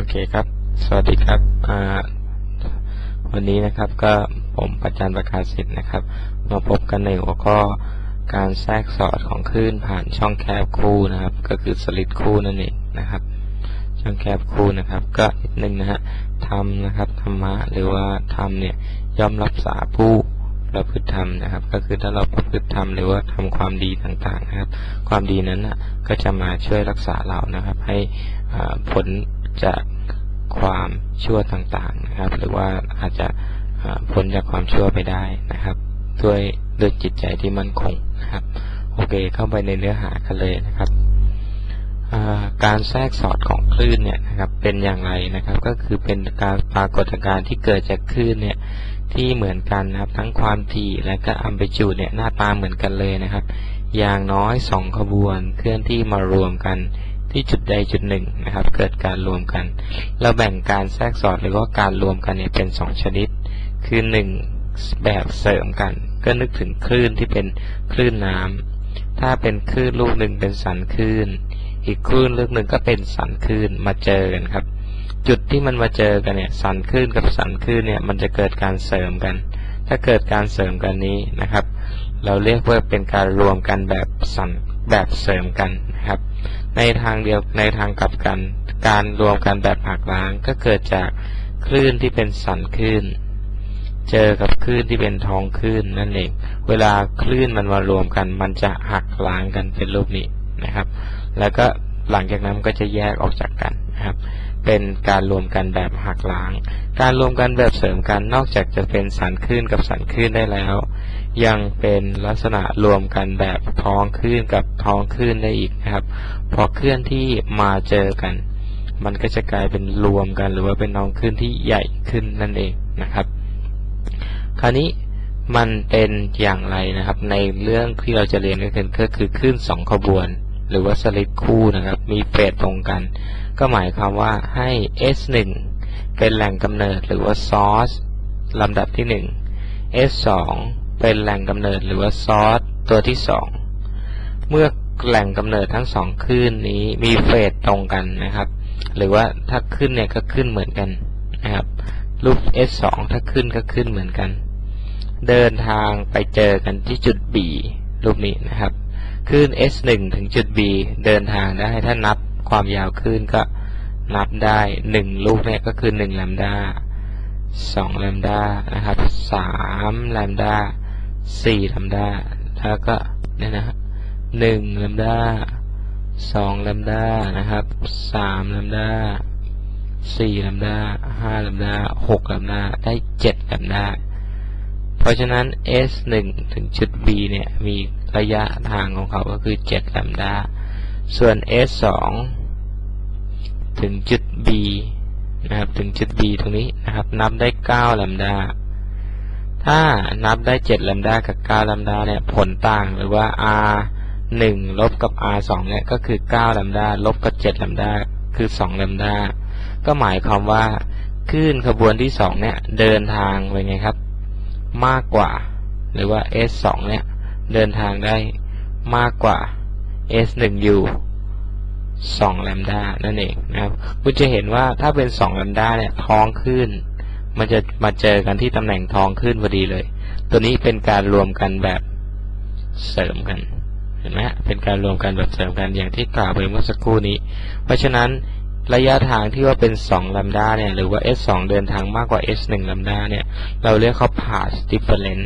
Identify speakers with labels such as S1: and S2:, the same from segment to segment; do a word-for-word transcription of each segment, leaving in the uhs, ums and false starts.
S1: เคครับสวัสดีครับวันนี้นะครับก็ผมปัจจันประกาศสิทธิ์นะครับมาพบกันในหัวข้อการแทรกสอดของคลื่นผ่านช่องแคบคู่นะครับก็คือสลิดคู่นั่นเองนะครับช่องแคบคู่นะครับก็นิดนึงนะฮะธรรมนะครับธรรมะหรือว่าธรรมเนี่ยย่อมรักษาผู้ประพฤติธรรมนะครับก็คือถ้าเราประพฤติธรรมหรือว่าทำความดีต่างๆนะครับความดีนั้นนะก็จะมาช่วยรักษาเรานะครับให้ผลจากความชั่วต่างๆนะครับหรือว่าอาจจะพ้นจากความชั่วไปได้นะครับด้วยด้วยจิตใจที่มั่นคงนะครับโอเคเข้าไปในเนื้อหากันเลยนะครับการแทรกสอดของคลื่นเนี่ยนะครับเป็นอย่างไรนะครับก็คือเป็นการปรากฏการณ์ที่เกิดจากคลื่นเนี่ยที่เหมือนกันนะครับทั้งความถี่และก็อัมพลิจูดเนี่ยหน้าตาเหมือนกันเลยนะครับอย่างน้อยสองขบวนเคลื่อนที่มารวมกันที่จุดใดจุดหนึ่งนะครับเกิดการรวมกันเราแบ่งการแทรกสอดหรือว่าการรวมกันเนี่ยเป็นสองชนิดคือหนึ่งแบบเสริมกันก็นึกถึงคลื่นที่เป็นคลื่นน้ำถ้าเป็นคลื่นลูกหนึ่งเป็นสันคลื่นอีกคลื่นลูกหนึ่งก็เป็นสันคลื่นมาเจอกันครับจุดที่มันมาเจอกันเนี่ยสันคลื่นกับสันคลื่นเนี่ยมันจะเกิดการเสริมกันถ้าเกิดการเสริมกันนี้นะครับเราเรียกว่าเป็นการรวมกันแบบสันแบบเสริมกันนะครับในทางเดียวในทางกลับกันการรวมกันแบบหักล้างก็เกิดจากคลื่นที่เป็นสันคลื่นเจอกับคลื่นที่เป็นท้องคลื่นนั่นเองเวลาคลื่นมันมารวมกันมันจะหักล้างกันเป็นรูปนี้นะครับแล้วก็หลังจากนั้นก็จะแยกออกจากกันนะครับเป็นการรวมกันแบบหักล้างการรวมกันแบบเสริมกันนอกจากจะเป็นสันคลื่นกับสันคลื่นได้แล้วยังเป็นลักษณะรวมกันแบบท้องคลื่นกับท้องคลื่นได้อีกนะครับพอเคลื่อนที่มาเจอกันมันก็จะกลายเป็นรวมกันหรือว่าเป็นท้องคลื่นที่ใหญ่ขึ้นนั่นเองนะครับคราวนี้มันเป็นอย่างไรนะครับในเรื่องที่เราจะเรียนกันก็คือคลื่นสองขบวนหรือว่าสลิดคู่นะครับมีเฟสตรงกันก็หมายความว่าให้ เอส หนึ่ง เป็นแหล่งกำเนิดหรือว่าซอร์สลำดับที่หนึ่ง เอส สอง เป็นแหล่งกำเนิดหรือว่าซอร์สตัวที่สองเมื่อแหล่งกำเนิดทั้งสองคลื่นนี้มีเฟสตรงกันนะครับหรือว่าถ้าขึ้นเนี่ยก็ขึ้นเหมือนกันนะครับรูป เอส สอง ถ้าขึ้นก็ขึ้นเหมือนกันเดินทางไปเจอกันที่จุด B รูปนี้นะครับคลื่น เอส หนึ่ง ถึงจุด B เดินทางได้ถ้านับความยาวคลื่นก็นับได้หนึ่งลูกเนี่ยก็คือหนึ่งแลมดาสองแลมดานะครับสามแลมดาสี่แลมดาแล้วก็เนี่ยนะหนึ่งแลมดาสองแลมดานะครับสามแลมดาสี่แลมดาห้าแลมดาหกแลมดาได้เจ็ดแลมดาเพราะฉะนั้น เอส หนึ่ง ถึงจุด B เนี่ยมีระยะทางของเขาก็คือเจ็ดแลมดาส่วน เอส สอง ถึงจุด B นะครับถึงจุด B ตรงนี้นะครับนับได้เก้าแลมดาถ้านับได้เจ็ดแลมดากับเก้าแลมดาเนี่ยผลต่างหรือว่า อาร์ หนึ่ง ลบกับ อาร์ สอง เนี่ยก็คือเก้าแลมดาลบกับเจ็ดแลมดาคือสองแลมดาก็หมายความว่าคลื่นขบวนที่สองเนี่ยเดินทางไปไงครับมากกว่าหรือว่า เอส สอง เนี่ยเดินทางได้มากกว่า เอส หนึ่ง อยู่สองแลมดานั่นเองนะครับคุณจะเห็นว่าถ้าเป็นสองแลมดาเนี่ยท้องคลื่นมันจะมาเจอกันที่ตำแหน่งท้องคลื่นพอดีเลยตัวนี้เป็นการรวมกันแบบเสริมกันเห็นไหมเป็นการรวมกันแบบเสริมกันอย่างที่กล่าวไปเมื่อสักครู่นี้เพราะฉะนั้นระยะทางที่ว่าเป็นสองแลมดาเนี่ยหรือว่า เอส สอง เดินทางมากกว่า เอส หนึ่ง แลมดาเนี่ยเราเรียกเขา path difference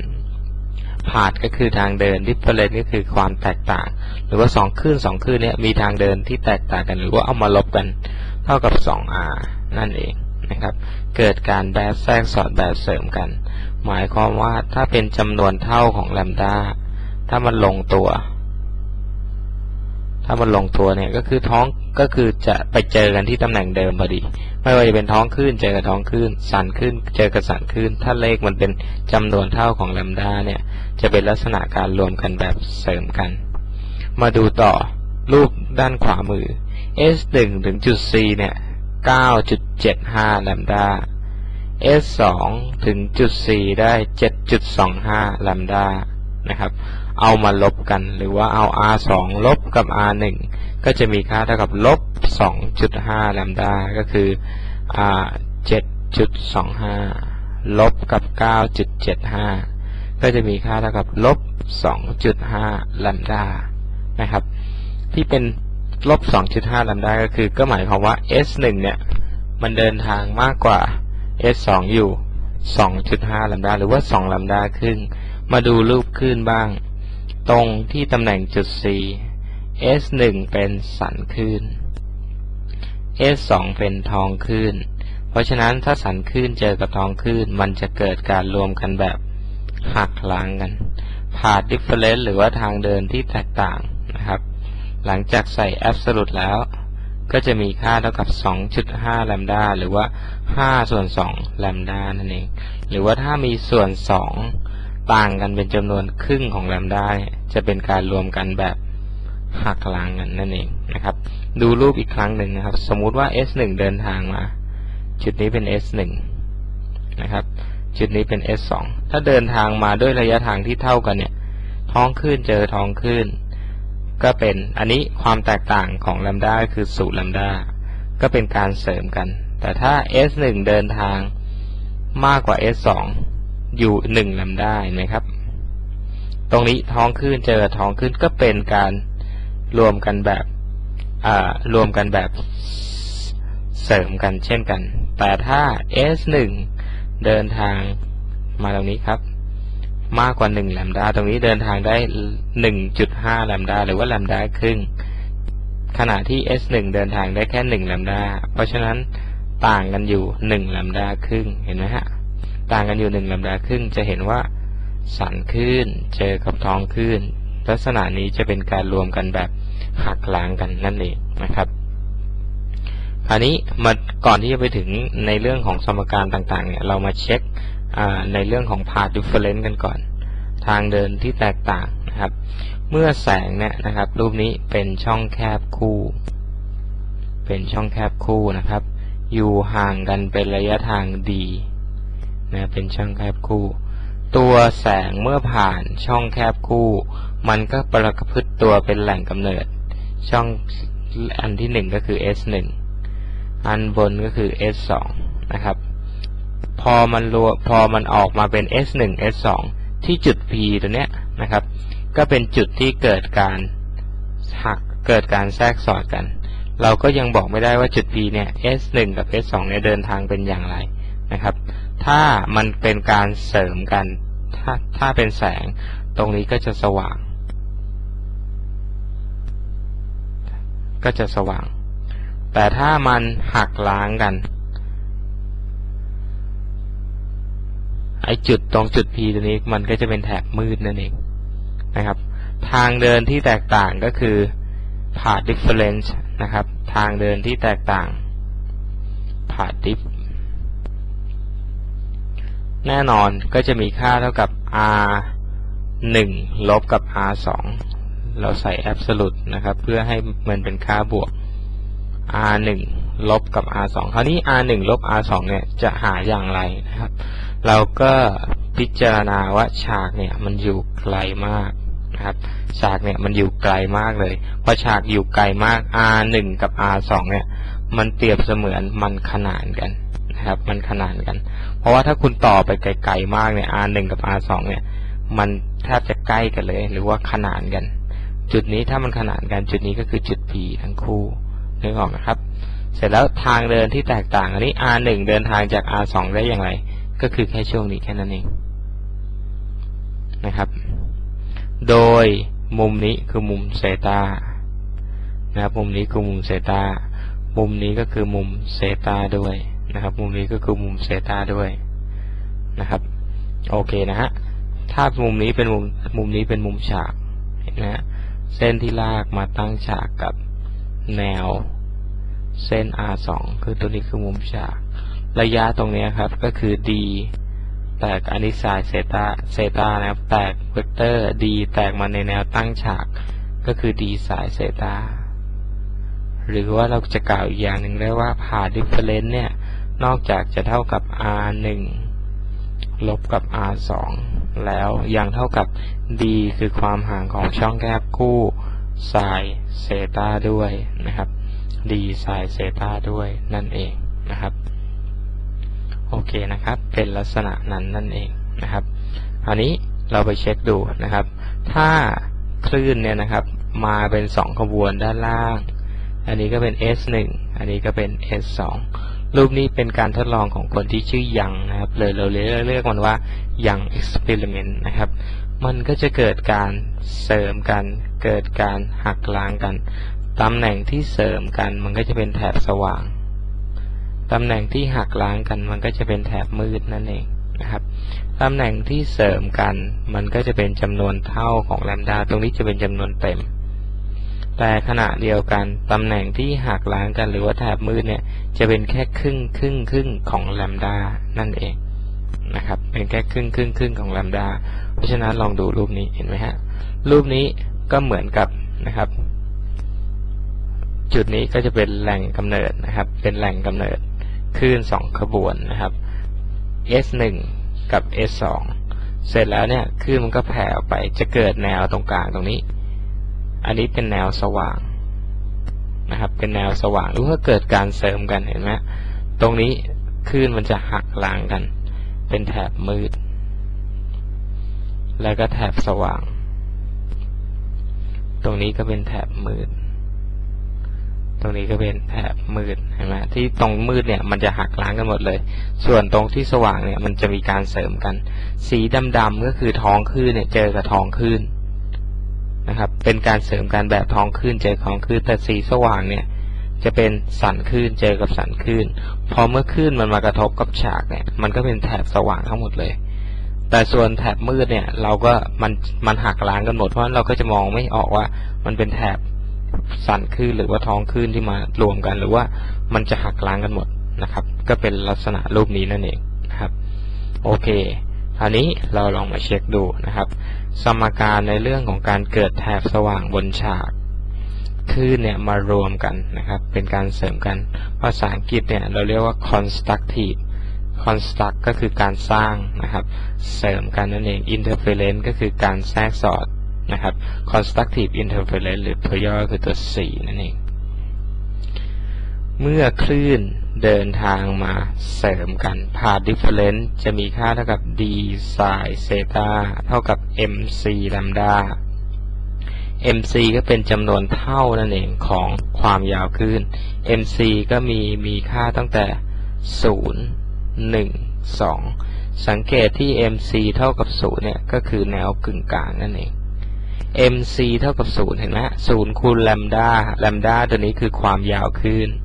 S1: path ก็คือทางเดิน difference ก็คือความแตกต่างหรือว่าสองคลื่นสองคลื่นเนี่ยมีทางเดินที่แตกต่างกันหรือว่าเอามาลบกันเท่ากับ สอง อาร์ นั่นเองนะครับเกิดการแบบแทรกสอดแบบเสริมกันหมายความว่าถ้าเป็นจำนวนเท่าของแลมดาถ้ามันลงตัวถ้ามันลงตัวเนี่ยก็คือท้องก็คือจะไปเจอกันที่ตำแหน่งเดิมพอดีไม่ว่าจะเป็นท้องคลื่นเจอกับท้องคลื่นสันคลื่นเจอกับสันคลื่นถ้าเลขมันเป็นจำนวนเท่าของแลมดาเนี่ยจะเป็นลักษณะการรวมกันแบบเสริมกันมาดูต่อรูปด้านขวามือ เอส หนึ่ง ถึงจุด C เนี่ย เก้าจุดเจ็ดห้า แลมดา เอส สอง ถึงจุด C ได้ เจ็ดจุดสองห้า แลมดานะครับเอามาลบกันหรือว่าเอา อาร์ สอง ลบกับ อาร์ หนึ่ง ก็จะมีค่าเท่ากับลบ สองจุดห้า แลมดาก็คืออ่า เจ็ดจุดสองห้า ลบกับ เก้าจุดเจ็ดห้า ก็จะมีค่าเท่ากับลบ สองจุดห้า แลมดานะครับที่เป็นลบ สองจุดห้า แลมดาก็คือก็หมายความว่า เอส หนึ่ง เนี่ยมันเดินทางมากกว่า เอส สอง อยู่ สองจุดห้า แลมดาหรือว่าสองแลมดาครึ่งมาดูรูปคลื่นบ้างตรงที่ตำแหน่งจุด C เอส หนึ่ง เป็นสันคลื่น เอส สอง เป็นท้องคลื่นเพราะฉะนั้นถ้าสันคลื่นเจอกับท้องคลื่นมันจะเกิดการรวมกันแบบหักล้างกันpath difference หรือว่าทางเดินที่แตกต่างนะครับหลังจากใส่ absolute แล้วก็จะมีค่าเท่ากับ สองจุดห้า แลมดาหรือว่าห้าส่วนสองแลมดานั่นเองหรือว่าถ้ามีส่วนสองต่างกันเป็นจำนวนครึ่งของแลมดาจะเป็นการรวมกันแบบหักล้างกันนั่นเองนะครับดูรูปอีกครั้งหนึ่งนะครับสมมุติว่า เอส หนึ่ง เดินทางมาจุดนี้เป็น เอส หนึ่ง นะครับจุดนี้เป็น เอส สอง ถ้าเดินทางมาด้วยระยะทางที่เท่ากันเนี่ยท้องคลื่นเจอท้องคลื่นก็เป็นอันนี้ความแตกต่างของแลมดาคือศูนย์แลมดาก็เป็นการเสริมกันแต่ถ้า เอส หนึ่ง เดินทางมากกว่า เอส สอง อยู่หนึ่งแลมดาเห็นไหมครับตรงนี้ท้องคลื่นเจอท้องคลื่นก็เป็นการรวมกันแบบอ่ารวมกันแบบเสริมกันเช่นกันแต่ถ้า เอส หนึ่ง เดินทางมาตรงนี้ครับมากกว่าหนึ่งแลมดาตรงนี้เดินทางได้ หนึ่งจุดห้า แลมดาหรือว่าแลมดาครึ่งขณะที่ เอส หนึ่ง เดินทางได้แค่หนึ่งแลมดาเพราะฉะนั้นต่างกันอยู่หนึ่งแลมดาครึ่งเห็นไหมฮะต่างกันอยู่หนึ่งแลมดาครึ่งจะเห็นว่าสันคลื่นเจอกับท้องคลื่นลักษณะนี้จะเป็นการรวมกันแบบหักล้างกันนั่นเองนะครับคราวนี้มาก่อนที่จะไปถึงในเรื่องของสมการต่างๆเนี่ยเรามาเช็คในเรื่องของ path difference กันก่อนทางเดินที่แตกต่างนะครับเมื่อแสงเนี่ยนะครับรูปนี้เป็นช่องแคบคู่เป็นช่องแคบคู่นะครับอยู่ห่างกันเป็นระยะทาง d นะเป็นช่องแคบคู่ตัวแสงเมื่อผ่านช่องแคบคู่มันก็ประพฤติตัวเป็นแหล่งกำเนิดช่องอันที่หนึ่งก็คือ เอส หนึ่ง อันบนก็คือ เอส สอง นะครับพอมันรวมพอมันออกมาเป็น เอส หนึ่ง เอส สอง ที่จุด P ตัวเนี้ยนะครับก็เป็นจุดที่เกิดการหักเกิดการแทรกสอดกันเราก็ยังบอกไม่ได้ว่าจุด P เนี่ย เอส หนึ่ง กับ เอส สอง เนี่ยเดินทางเป็นอย่างไรนะครับถ้ามันเป็นการเสริมกันถ้าถ้าเป็นแสงตรงนี้ก็จะสว่างก็จะสว่างแต่ถ้ามันหักล้างกันไอจุดตรงจุด P ตัวนี้มันก็จะเป็นแถบมืดนั่นเองนะครับทางเดินที่แตกต่างก็คือ path difference นะครับทางเดินที่แตกต่าง path diff แน่นอนก็จะมีค่าเท่ากับ r หนึ่ง ลบกับ r สอง เราใส่ absolute นะครับเพื่อให้มันเป็นค่าบวก r หนึ่ง ลบกับ r สอง คราวนี้ r หนึ่ง ลบ r สอง เนี่ยจะหาอย่างไรนะครับเราก็พิจารณาว่าฉากเนี่ยมันอยู่ไกลมากนะครับฉากเนี่ยมันอยู่ไกลมากเลยเพราะฉากอยู่ไกลมาก r หนึ่ง กับ r สอง เนี่ยมันเปรียบเสมือนมันขนานกันนะครับมันขนานกันเพราะว่าถ้าคุณต่อไปไกลๆมากเนี่ย r หนึ่ง กับ r สอง เนี่ยมันแทบจะใกล้กันเลยหรือว่าขนานกันจุดนี้ถ้ามันขนานกันจุดนี้ก็คือจุด P ทั้งคู่นึกออกนะครับเสร็จแล้วทางเดินที่แตกต่างอันนี้ r หนึ่ง เดินทางจาก r สอง ได้อย่างไรก็คือแค่ช่วงนี้แค่นั้นเองนะครับโดยมุมนี้คือมุมเซตานะครับมุมนี้คือมุมเซตามุมนี้ก็คือมุมเซตาด้วยนะครับมุมนี้ก็คือมุมเซตาด้วยนะครับโอเคนะฮะถ้ามุมนี้เป็นมุมมุมนี้เป็นมุมฉากเห็นไหมฮะเส้นที่ลากมาตั้งฉากกับแนวเส้น อาร์ สอง คือตัวนี้คือมุมฉากระยะตรงนี้ครับก็คือ d แตกอันนี้ไซน์เซตาเซตานะครับแตกเวกเตอร์ d แตกมาในแนวตั้งฉากก็คือ d ไซน์เซตาหรือว่าเราจะกล่าวอีกอย่างหนึ่งได้ว่า path difference เนี่ยนอกจากจะเท่ากับ r หนึ่ง ลบกับ r สอง แล้วยังเท่ากับ d คือความห่างของช่องแคบคู่ไซน์เซตาด้วยนะครับ d ไซน์เซตาด้วยนั่นเองนะครับโอเคนะครับเป็นลักษณะนั้นนั่นเองนะครับคราวนี้เราไปเช็คดูนะครับถ้าคลื่นเนี่ยนะครับมาเป็นสองขบวนด้านล่างอันนี้ก็เป็น เอส หนึ่ง อันนี้ก็เป็น เอส สอง รูปนี้เป็นการทดลองของคนที่ชื่อยังนะครับเลยเราเรียกมันว่ายัง experiment นะครับมันก็จะเกิดการเสริมกันเกิดการหักล้างกันตำแหน่งที่เสริมกันมันก็จะเป็นแถบสว่างตำแหน่งที่หักล้างกันมันก็จะเป็นแถบมืดนั่นเองนะครับตำแหน่งที่เสริมกันมันก็จะเป็นจำนวนเท่าของแลมดาตรงนี้จะเป็นจำนวนเต็มแต่ขณะเดียวกันตำแหน่งที่หักล้างกันหรือว่าแถบมืดเนี่ยจะเป็นแค่ครึ่งครึ่งครึ่งของแลมดานั่นเองนะครับเป็นแค่ครึ่งครึ่งครึ่งของแลมดาเพราะฉะนั้นลองดูรูปนี้เห็นไหมฮะรูปนี้ก็เหมือนกับนะครับจุดนี้ก็จะเป็นแหล่งกำเนิดนะครับเป็นแหล่งกำเนิดคลื่นสองขบวนนะครับ เอส หนึ่ง กับ เอส สอง เสร็จแล้วเนี่ยคลื่นมันก็แผ่ออกไปจะเกิดแนวตรงกลางตรงนี้อันนี้เป็นแนวสว่างนะครับเป็นแนวสว่างหรือว่าเกิดการเสริมกันเห็นไหมตรงนี้คลื่นมันจะหักล้างกันเป็นแถบมืดแล้วก็แถบสว่างตรงนี้ก็เป็นแถบมืดตรงนี้ก็เป็นแถบมืดเห็นไหมที่ตรงมืดเนี่ยมันจะหักล้างกันหมดเลยส่วนตรงที่สว่างเนี่ยมันจะมีการเสริมกันสีดำๆก็คือท้องคลื่นเนี่ยเจอกับท้องคลื่นนะครับเป็นการเสริมกันแบบท้องคลื่นเจอท้องคลื่นแต่สีสว่างเนี่ยจะเป็นสันคลื่นเจอกับสันคลื่นพอเมื่อคลื่นมันมากระทบกับฉากเนี่ยมันก็เป็นแถบสว่างทั้งหมดเลยแต่ส่วนแถบมืดเนี่ยเราก็มันมันหักล้างกันหมดเพราะฉะนั้นเราก็จะมองไม่ออกว่ามันเป็นแถบสันคลื่นหรือว่าท้องคลื่นที่มารวมกันหรือว่ามันจะหักล้างกันหมดนะครับก็เป็นลักษณะรูปนี้นั่นเองนะครับโอเคคราวนี้เราลองมาเช็คดูนะครับสมการในเรื่องของการเกิดแถบสว่างบนฉากคลื่นเนี่ยมารวมกันนะครับเป็นการเสริมกันภาษาอังกฤษเนี่ยเราเรียกว่า constructive construct ก็คือการสร้างนะครับเสริมกันนั่นเอง interference ก็คือการแทรกสอดนะครับ constructive interference หรือตัวย่อคือตัว C นั่นเองเมื่อคลื่นเดินทางมาเสริมกัน path difference จะมีค่าเท่ากับ d sin theta เท่ากับ mc lambda mc ก็เป็นจำนวนเท่านั่นเองของความยาวคลื่น mc ก็มีมีค่าตั้งแต่ศูนย์ หนึ่ง สองสังเกตที่ mc เท่ากับศูนย์เนี่ยก็คือแนวกึ่งกลางนั่นเอง mc เท่ากับศูนย์เห็นไหมศูนย์คูณแลมดาแลมดาตัวนี้คือความยาวคลื่น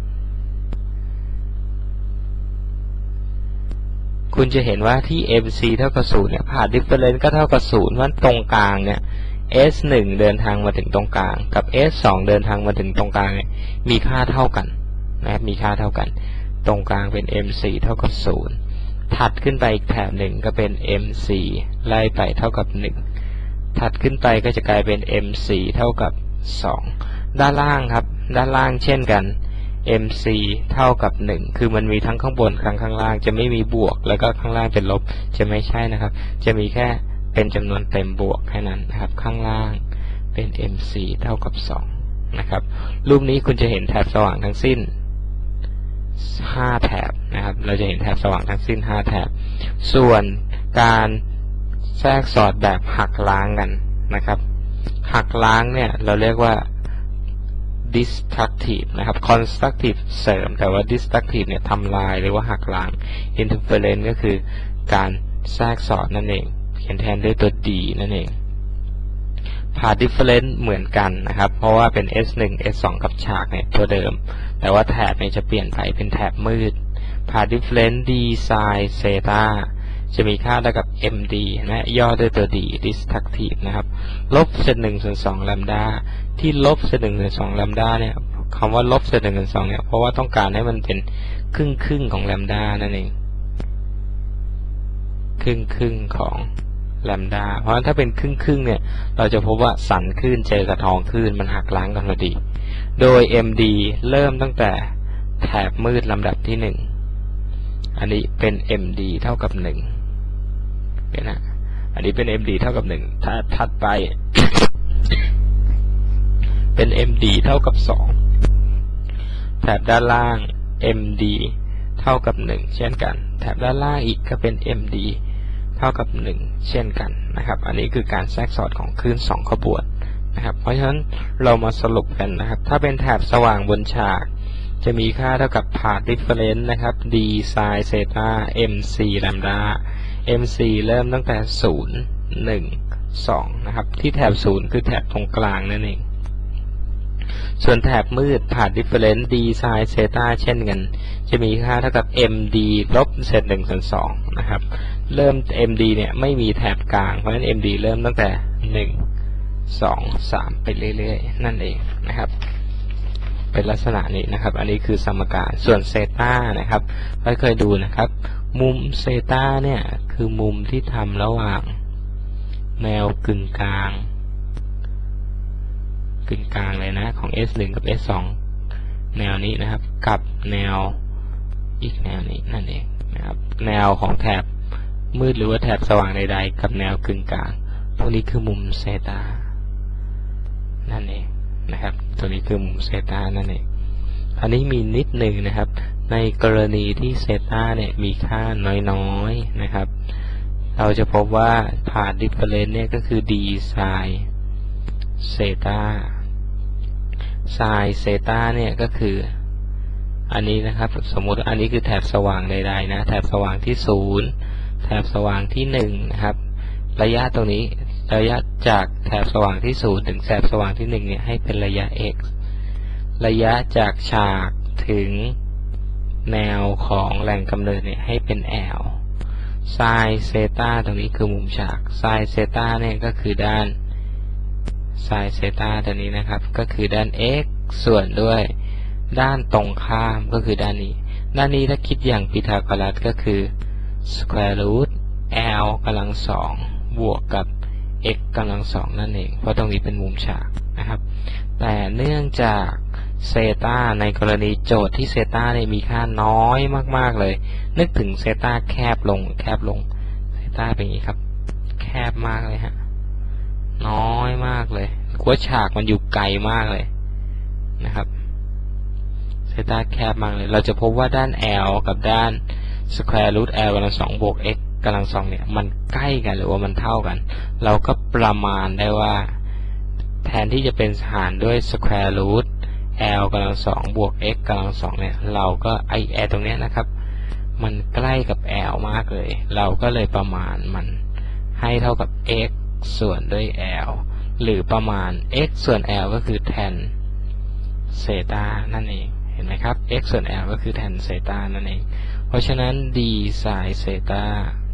S1: คุณจะเห็นว่าที่ mc เท่ากับศูนย์เนี่ยผ่าน difference ก็เท่ากับศูนย์ว่าตรงกลางเนี่ย เอส หนึ่ง เดินทางมาถึงตรงกลางกับ เอส สอง เดินทางมาถึงตรงกลางเนี่ยมีค่าเท่ากันนะครับมีค่าเท่ากันตรงกลางเป็น mc เท่ากับศูนย์ถัดขึ้นไปอีกแถบหนึ่งก็เป็น mc ไล่ไปเท่ากับหนึ่งถัดขึ้นไปก็จะกลายเป็น mc เท่ากับสองด้านล่างครับด้านล่างเช่นกัน mc เท่ากับหนึ่งคือมันมีทั้งข้างบนทั้งข้างล่างจะไม่มีบวกแล้วก็ข้างล่างเป็นลบจะไม่ใช่นะครับจะมีแค่เป็นจำนวนเต็มบวกแค่นั้นนะครับข้างล่างเป็น mc เท่ากับสองนะครับรูปนี้คุณจะเห็นแถบสว่างทั้งสิ้นห้าแถบนะครับเราจะเห็นแถบสว่างทั้งสิ้นห้าแถบส่วนการแทรกสอดแบบหักล้างกันนะครับหักล้างเนี่ยเราเรียกว่า destructive นะครับ constructive เสริมแต่ว่า destructive เนี่ยทำลายหรือว่าหักล้าง interference ก็คือการแทรกสอดนั่นเองเขียนแทนด้วยตัว d นั่นเอง path difference เหมือนกันนะครับเพราะว่าเป็น เอส หนึ่ง เอส สอง กับฉากเนี่ยตัวเดิมแต่ว่าแถบเนี่ยจะเปลี่ยนไปเป็นแถบมืด path difference d sin theta จะมีค่าเท่ากับ md นะย่อด้วยตัว d destructive นะครับลบเศษหนึ่งส่วนสองแลมดาที่ลบเศษหนึ่งส่วนสองแลมดาเนี่ยคำว่าลบเศษหนึ่งส่วนสองเนี่ยเพราะว่าต้องการให้มันเป็นครึ่งครึ่งของแลมดานั่นเองครึ่งครึ่งของแลมดาเพราะฉะนั้นถ้าเป็นครึ่งครึ่งเนี่ยเราจะพบว่าสันคลื่นเจอกับท้องคลื่นมันหักล้างกันพอดีโดย md เริ่มตั้งแต่แถบมืดลำดับที่หนึ่งอันนี้เป็น md เท่ากับหนึ่งเป็นนะอันนี้เป็น md เท่ากับหนึ่งถ้าถัดไป เป็น md เท่ากับสองแถบด้านล่าง md เท่าท่ากับหนึ่งเช่นกันแถบด้านล่างอีกก็เป็น เอ็ม ดี เท่ากับหนึ่งเช่นกันนะครับอันนี้คือการแทรกซ้อนของคลื่นสองขบวนนะครับเพราะฉะนั้นเรามาสรุปกันนะครับถ้าเป็นแถบสว่างบนฉากจะมีค่าเท่ากับ path difference นะครับ d sin theta mc lambda mc เริ่มตั้งแต่ศูนย์ หนึ่ง สองนะครับที่แถบศูนย์คือแถบตรงกลางนั่นเองส่วนแถบมืด path difference d sin theta เช่นกันจะมีค่าเท่ากับ md ลบเศษหนึ่งส่วนสองนะครับเริ่ม md เนี่ยไม่มีแถบกลางเพราะฉะนั้น md เริ่มตั้งแต่หนึ่ง สอง สามไปเรื่อยๆนั่นเองนะครับเป็นลักษณะนี้นะครับอันนี้คือสมการส่วนเซตานะครับเราเคยดูนะครับมุมเซตาเนี่ยคือมุมที่ทำระหว่างแนวกึ่งกลางกึ่งกลางเลยนะของ เอส หนึ่ง กับ เอส สอง แนวนี้นะครับกับแนวอีกแนวนี้นั่นเองนะครับแนวของแถบมืดหรือว่าแถบสว่างใดๆกับแนวกึ่งกลางตรงนี้คือมุมเซตานั่นเองนะครับตัวนี้คือมุมเซตานั่นเองอันนี้มีนิดหนึ่งนะครับในกรณีที่เซตาเนี่ยมีค่าน้อยๆนะครับเราจะพบว่าpath differenceเนี่ยก็คือ d sin เซตา sin เซตาเนี่ยก็คืออันนี้นะครับสมมุติอันนี้คือแถบสว่างใดๆนะแถบสว่างที่ศูนย์แถบสว่างที่หนึ่งนะครับระยะตรงนี้ระยะจากแถบสว่างที่ศูนย์ถึงแถบสว่างที่หนึ่งเนี่ยให้เป็นระยะ x ระยะจากฉากถึงแนวของแหล่งกำเนิดเนี่ยให้เป็น l sin เซตาตรงนี้คือมุมฉาก sin เซตาเนี่ยก็คือด้าน sin เซตาตัวนี้นะครับก็คือด้าน x ส่วนด้วยด้านตรงข้ามก็คือด้านนี้ด้านนี้ถ้าคิดอย่างพีทาโกรัสก็คือ square root l กำลังสองบวกกับ x กำลังสองนั่นเองเพราะตรงนี้เป็นมุมฉากนะครับแต่เนื่องจากเซตาในกรณีโจทย์ที่เซตาเนี่ยมีค่าน้อยมากๆเลยนึกถึงเซตาแคบลงแคบลงเซตาเป็นอย่างนี้ครับแคบมากเลยฮะน้อยมากเลยหัวฉากมันอยู่ไกลมากเลยนะครับเซตาแคบมากเลยเราจะพบว่าด้าน l กับด้าน square root l กำลังสองบวก x กำลังสองเนี่ยมันใกล้กันหรือว่ามันเท่ากันเราก็ประมาณได้ว่าแทนที่จะเป็นหารด้วย square root l กำลังสองบวก x กำลังสองเนี่ยเราก็ไอแอตรงเนี้ยนะครับมันใกล้กับ l มากเลยเราก็เลยประมาณมันให้เท่ากับ x ส่วนด้วย l หรือประมาณ x ส่วน l ก็คือ tan เซตานั่นเองเห็นไหมครับ x ส่วน l ก็คือ tan เซตานั่นเองเพราะฉะนั้น d sin เซตา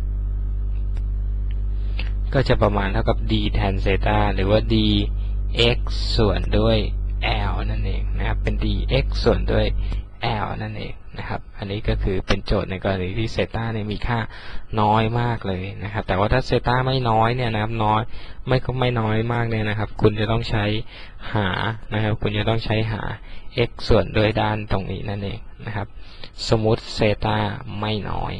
S1: ก็จะประมาณเท่ากับ d tan เซตาหรือว่า dx ส่วนด้วย l นั่นเองนะครับเป็น dx ส่วนด้วย l นั่นเองนะครับอันนี้ก็คือเป็นโจทย์ในกรณีที่เซตาเนี่ยมีค่าน้อยมากเลยนะครับแต่ว่าถ้าเซตาไม่น้อยเนี่ยนะครับน้อยไม่ก็ไม่น้อยมากเนี่ยนะครับคุณจะต้องใช้หานะครับคุณจะต้องใช้หา x ส่วนด้วยด้านตรงนี้นั่นเองนะครับสมมุติเซตาไม่น้อย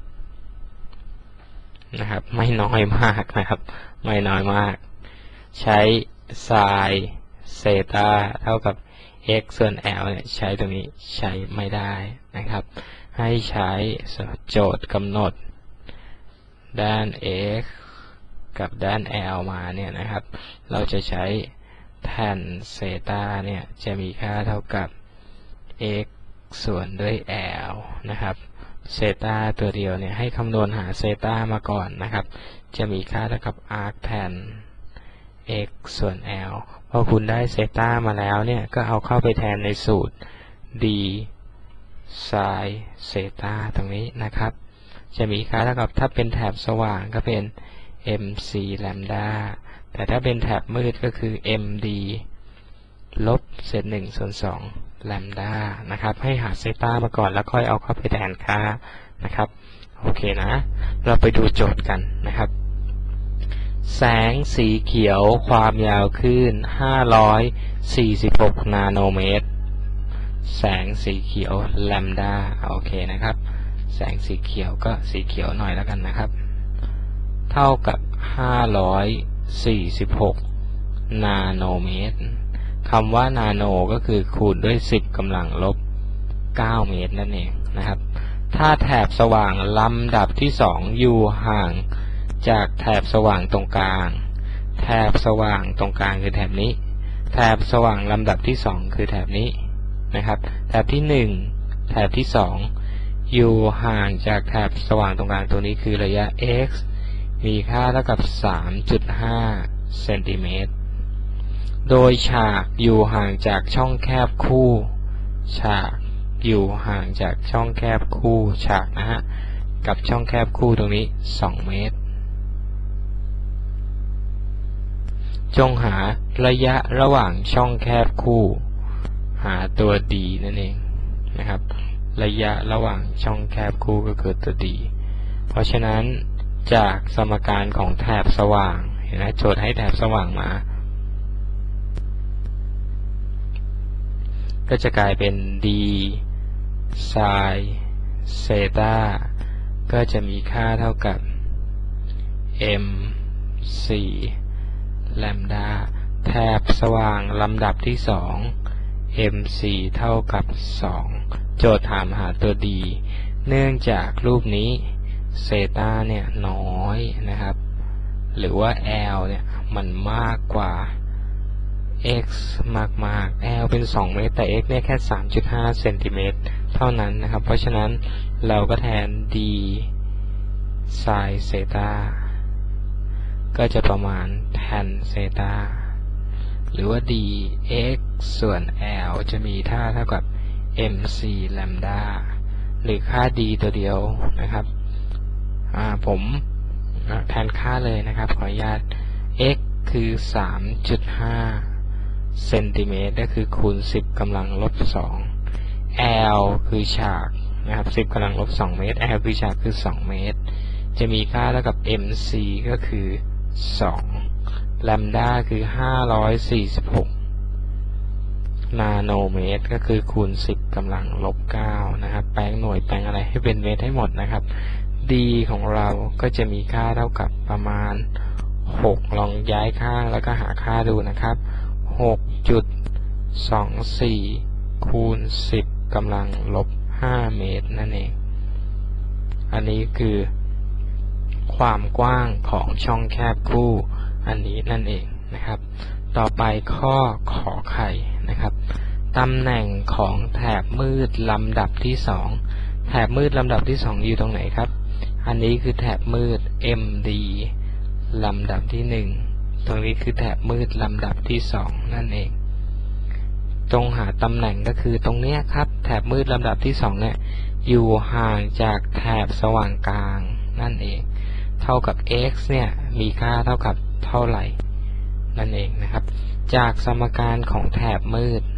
S1: นะครับไม่น้อยมากนะครับไม่น้อยมากใช้ sin เซตาเท่ากับ x ส่วน l เนี่ยใช้ตรงนี้ใช้ไม่ได้นะครับให้ใช้โจทย์กำหนดด้าน x กับด้าน l มาเนี่ยนะครับเราจะใช้ tan เซตาเนี่ยจะมีค่าเท่ากับ x ส่วนด้วย l นะครับเซตาตัวเดียวเนี่ยให้คำนวณหาเซตามาก่อนนะครับจะมีค่าเท่ากับ arc tan x ส่วน l พอคุณได้เซตามาแล้วเนี่ยก็เอาเข้าไปแทนในสูตร d sin เซตาตรงนี้นะครับจะมีค่าเท่ากับถ้าเป็นแถบสว่างก็เป็น mc lambda แต่ถ้าเป็นแถบมืดก็คือ md ลบเศษหนึ่งส่วนสองแลมดานะครับให้หาเซตามาก่อนแล้วค่อยเอาเข้าไปแทนค่านะครับโอเคนะเราไปดูโจทย์กันนะครับแสงสีเขียวความยาวคลื่นห้าร้อยสี่สิบหกนาโนเมตรแสงสีเขียวแลมดาโอเคนะครับแสงสีเขียวก็สีเขียวหน่อยแล้วกันนะครับเท่ากับห้าร้อยสี่สิบหกนาโนเมตรคำว่านาโนก็คือคูณด้วยสิบกำลังลบเก้าเมตรนั่นเองนะครับถ้าแถบสว่างลำดับที่สองอยู่ห่างจากแถบสว่างตรงกลางแถบสว่างตรงกลางคือแถบนี้แถบสว่างลำดับที่สองคือแถบนี้นะครับแถบที่หนึ่งแถบที่สองอยู่ห่างจากแถบสว่างตรงกลางตัวนี้คือระยะ x มีค่าเท่ากับ สามจุดห้า เซนติเมตรโดยฉากอยู่ห่างจากช่องแคบคู่ฉากอยู่ห่างจากช่องแคบคู่ฉากนะฮะกับช่องแคบคู่ตรงนี้สองเมตรจงหาระยะระหว่างช่องแคบคู่หาตัว d นั่นเองนะครับระยะระหว่างช่องแคบคู่ก็คือตัว d เพราะฉะนั้นจากสมการของแถบสว่างเห็นไหมโจทย์ให้แถบสว่างมาก็จะกลายเป็น d ไซน์เซตาก็จะมีค่าเท่ากับ m สี่ แลมดาแถบสว่างลำดับที่สอง m สี่ เท่ากับสองโจทย์ถามหาตัว d เนื่องจากรูปนี้เซตาเนี่ยน้อยนะครับหรือว่า l เนี่ยมันมากกว่า x มากมาก l เป็นสองเมตรแต่ x เนี่ยแค่ สามจุดห้า เซนติเมตรเท่านั้นนะครับเพราะฉะนั้นเราก็แทน d ไซน์เซตาก็จะประมาณ tan เซตาหรือว่า d x ส่วน l จะมีค่าเท่ากับ m สี่ แลมดาหรือค่า d ตัวเดียวนะครับอ่าผมแทนค่าเลยนะครับขออนุญาต x คือ สามจุดห้า เซนติเมตรก็คือคูณสิบกำลังลบสอง l คือฉากนะครับสิบกำลังลบสองเมตร l คือฉากคือสองเมตรจะมีค่าเท่ากับ m สี่ ก็คือสองแลมดาคือห้าร้อยสี่สิบหกนาโนเมตรก็คือคูณสิบกำลังลบเก้านะครับแปลงหน่วยแปลงอะไรให้เป็นเมตรให้หมดนะครับ d ของเราก็จะมีค่าเท่ากับประมาณหกลองย้ายข้างแล้วก็หาค่าดูนะครับ หกจุดสองสี่ คูณสิบกำลังลบห้าเมตรนั่นเองอันนี้คือความกว้างของช่องแคบคู่อันนี้นั่นเองนะครับต่อไปข้อขอไข่นะครับตำแหน่งของแถบมืดลำดับที่สองแถบมืดลำดับที่สองอยู่ตรงไหนครับอันนี้คือแถบมืด เอ็ม ดี ลำดับที่หนึ่งตรงนี้คือแถบมืดลำดับที่สองนั่นเองจงหาตำแหน่งก็คือตรงนี้ครับแถบมืดลำดับที่สองเนี่ยอยู่ห่างจากแถบสว่างกลางนั่นเองเท่ากับ x เนี่ยมีค่าเท่ากับเท่าไหร่นั่นเองนะครับจากสมการของแถบมืด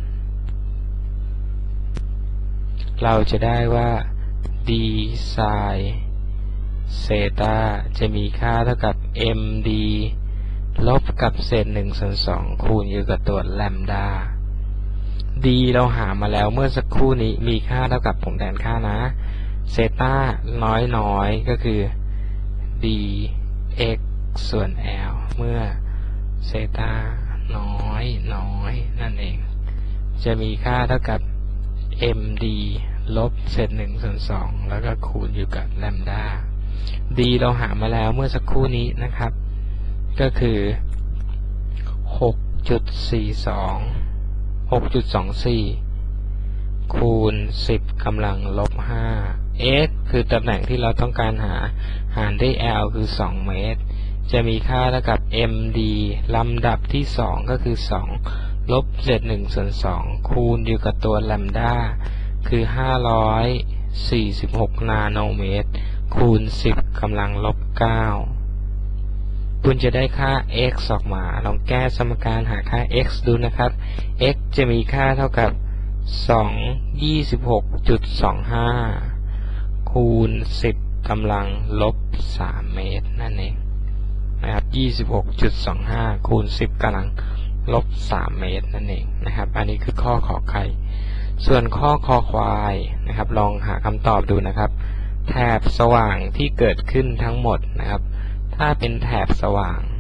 S1: เราจะได้ว่า d ไซน์เซตาจะมีค่าเท่ากับ md ลบกับเศษหนึ่งส่วนสองคูณอยู่กับตัวแลมดา d เราหามาแล้วเมื่อสักครู่นี้มีค่าเท่ากับผมแทนค่านะเซตาน้อยน้อยก็คือ d x ส่วน l เมื่อเซตาน้อยน้อยนั่นเองจะมีค่าเท่ากับ md ลบเศษหนึ่งส่วนสองแล้วก็คูณอยู่กับแลมดา d เราหามาแล้วเมื่อสักครู่นี้นะครับก็คือ หกจุดสี่สอง หกจุดสองสี่ คูณสิบกำลังลบห้า x คือตำแหน่งที่เราต้องการหาหารด้วย l คือสองเมตรจะมีค่าเท่ากับ md ลำดับที่สองก็คือสองลบเศษหนึ่งส่วนสองคูณอยู่กับตัวแลมดาคือห้าร้อยสี่สิบหกนาโนเมตรคูณสิบกำลังลบเก้าคุณจะได้ค่า x ออกมาลองแก้สมการหาค่า x ดูนะครับ x จะมีค่าเท่ากับสองร้อยยี่สิบหกจุดสองห้าคูณสิบกำลังลบสามเมตรนั่นเองนะครับ ยี่สิบหกจุดสองห้า คูณสิบกำลังลบสามเมตรนั่นเองนะครับอันนี้คือข้อขอไข่ส่วนข้อคอควายนะครับลองหาคำตอบดูนะครับแถบสว่างที่เกิดขึ้นทั้งหมดนะครับถ้าเป็นแถบสว่าง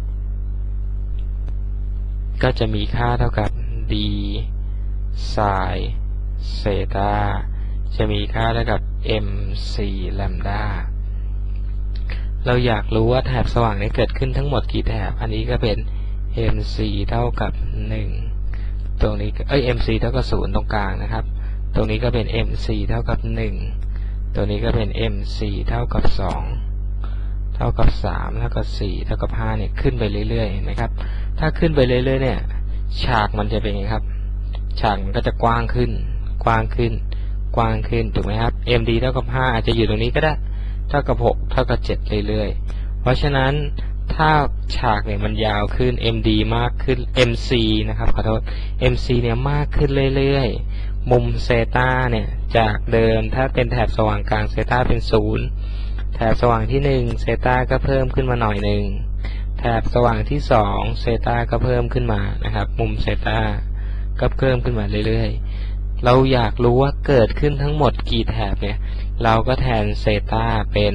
S1: ก็จะมีค่าเท่ากับ d ไซน์เซตาจะมีค่าเท่ากับ เอ็ม ซี แลมดาเราอยากรู้ว่าแถบสว่างนี้เกิดขึ้นทั้งหมดกี่แถบอันนี้ก็เป็น เอ็ม ซี เท่ากับหนึ่งตรงนี้เอ้ย เอ็ม ซี เท่ากับศูนย์ตรงกลางนะครับตรงนี้ก็เป็น เอ็ม ซี เท่ากับหนึ่งตัวนี้ก็เป็น เอ็ม ซี เท่ากับสองเท่ากับสามเท่ากับสี่เท่ากับห้าเนี่ยขึ้นไปเรื่อยๆเห็นไหมครับถ้าขึ้นไปเรื่อยๆเนี่ยฉากมันจะเป็นไงครับฉากมันก็จะกว้างขึ้นกว้างขึ้นกว้างขึ้นถูกไหมครับ เอ็ม ดี เท่ากับห้าอาจจะอยู่ตรงนี้ก็ได้เท่ากับหกเท่ากับเจ็ดเรื่อยๆเพราะฉะนั้นถ้าฉากเนี่ยมันยาวขึ้น เอ็ม ดี มากขึ้น เอ็ม ซี นะครับขอโทษ เอ็ม ซี เนี่ยมากขึ้นเรื่อยๆมุมเซตาเนี่ยจากเดิมถ้าเป็นแถบสว่างกลางเซตาเป็นศูนย์แถบสว่างที่หนึ่งเซตาก็เพิ่มขึ้นมาหน่อยหนึ่งแถบสว่างที่สองเซตาก็เพิ่มขึ้นมานะครับมุมเซตาก็เพิ่มขึ้นมาเรื่อยๆเราอยากรู้ว่าเกิดขึ้นทั้งหมดกี่แถบเนี่ยเราก็แทนเซตาเป็น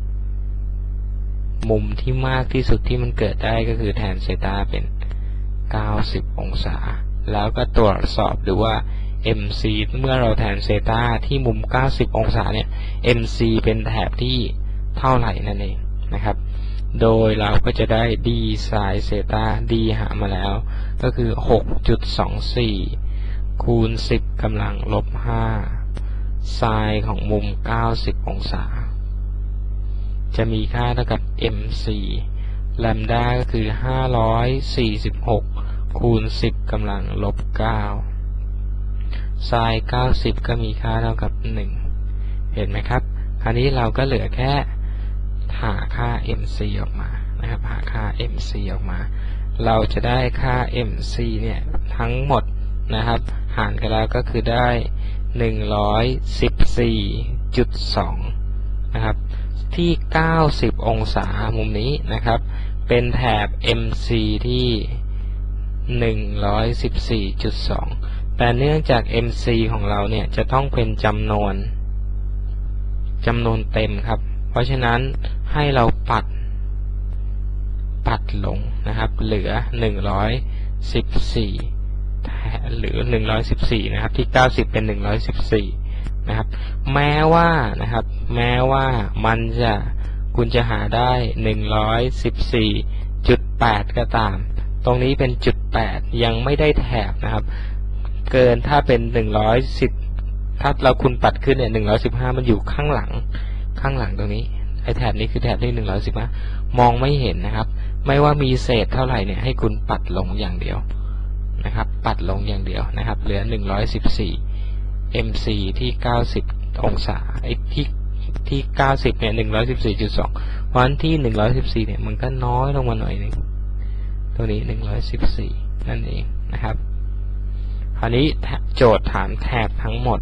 S1: มุมที่มากที่สุดที่มันเกิดได้ก็คือแทนเซตาเป็นเก้าสิบองศาแล้วก็ตรวจสอบดูว่า เอ็ม ซี เมื่อเราแทนเซตาที่มุมเก้าสิบองศาเนี่ย เอ็ม ซี เป็นแถบที่เท่าไหร่นั่นเองนะครับโดยเราก็จะได้ d ไซน์เซตา d หามาแล้วก็คือ หกจุดสองสี่ คูณสิบกำลังลบห้าไซน์ของมุมเก้าสิบองศาจะมีค่าเท่ากับ เอ็ม ซี แลมดาก็คือห้าร้อยสี่สิบหกคูณสิบกำลังลบเก้าไซน์เก้าสิบก็มีค่าเท่ากับหนึ่งเห็นไหมครับคราวนี้เราก็เหลือแค่หาค่า เอ็ม ซี ออกมานะครับหาค่า เอ็ม ซี ออกมาเราจะได้ค่า เอ็ม ซี เนี่ยทั้งหมดนะครับหารกันแล้วก็คือได้ หนึ่งร้อยสิบสี่จุดสอง นะครับที่เก้าสิบองศามุมนี้นะครับเป็นแถบ เอ็ม ซี ที่ หนึ่งร้อยสิบสี่จุดสอง แต่เนื่องจาก เอ็ม ซี ของเราเนี่ยจะต้องเป็นจำนวนจำนวนเต็มครับเพราะฉะนั้นให้เราปัดปัดลงนะครับเหลือหนึ่งร้อยสิบสี่หรือหนึ่งร้อยสิบสี่นะครับที่เก้าสิบเป็นหนึ่งร้อยสิบสี่นะครับแม้ว่านะครับแม้ว่ามันจะคุณจะหาได้หนึ่งร้อยสิบสี่จุดแปดก็ตามตรงนี้เป็นจุดแปดยังไม่ได้แถบนะครับเกินถ้าเป็นหนึ่งร้อยสิบถ้าเราคุณปัดขึ้นเนี่ยหนึ่งร้อยสิบห้ามันอยู่ข้างหลังข้างหลังตรงนี้ไอ้แถบนี้คือแถบที่หนึ่งร้อยสิบห้ามองไม่เห็นนะครับไม่ว่ามีเศษเท่าไหร่เนี่ยให้คุณปัดลงอย่างเดียวนะครับปัดลงอย่างเดียวนะครับเหลือหนึ่งร้อยสิบสี่ เอ็ม ซี ที่เก้าสิบองศาไอ้ที่ที่เก้าสิบเนี่ย หนึ่งร้อยสิบสี่จุดสอง เพราะฉะนั้นที่หนึ่งร้อยสิบสี่เนี่ยมันก็น้อยลงมาหน่อยนึงตัวนี้หนึ่งร้อยสิบสี่นั่นเองนะครับคราวนี้โจทย์ถามแถบทั้งหมด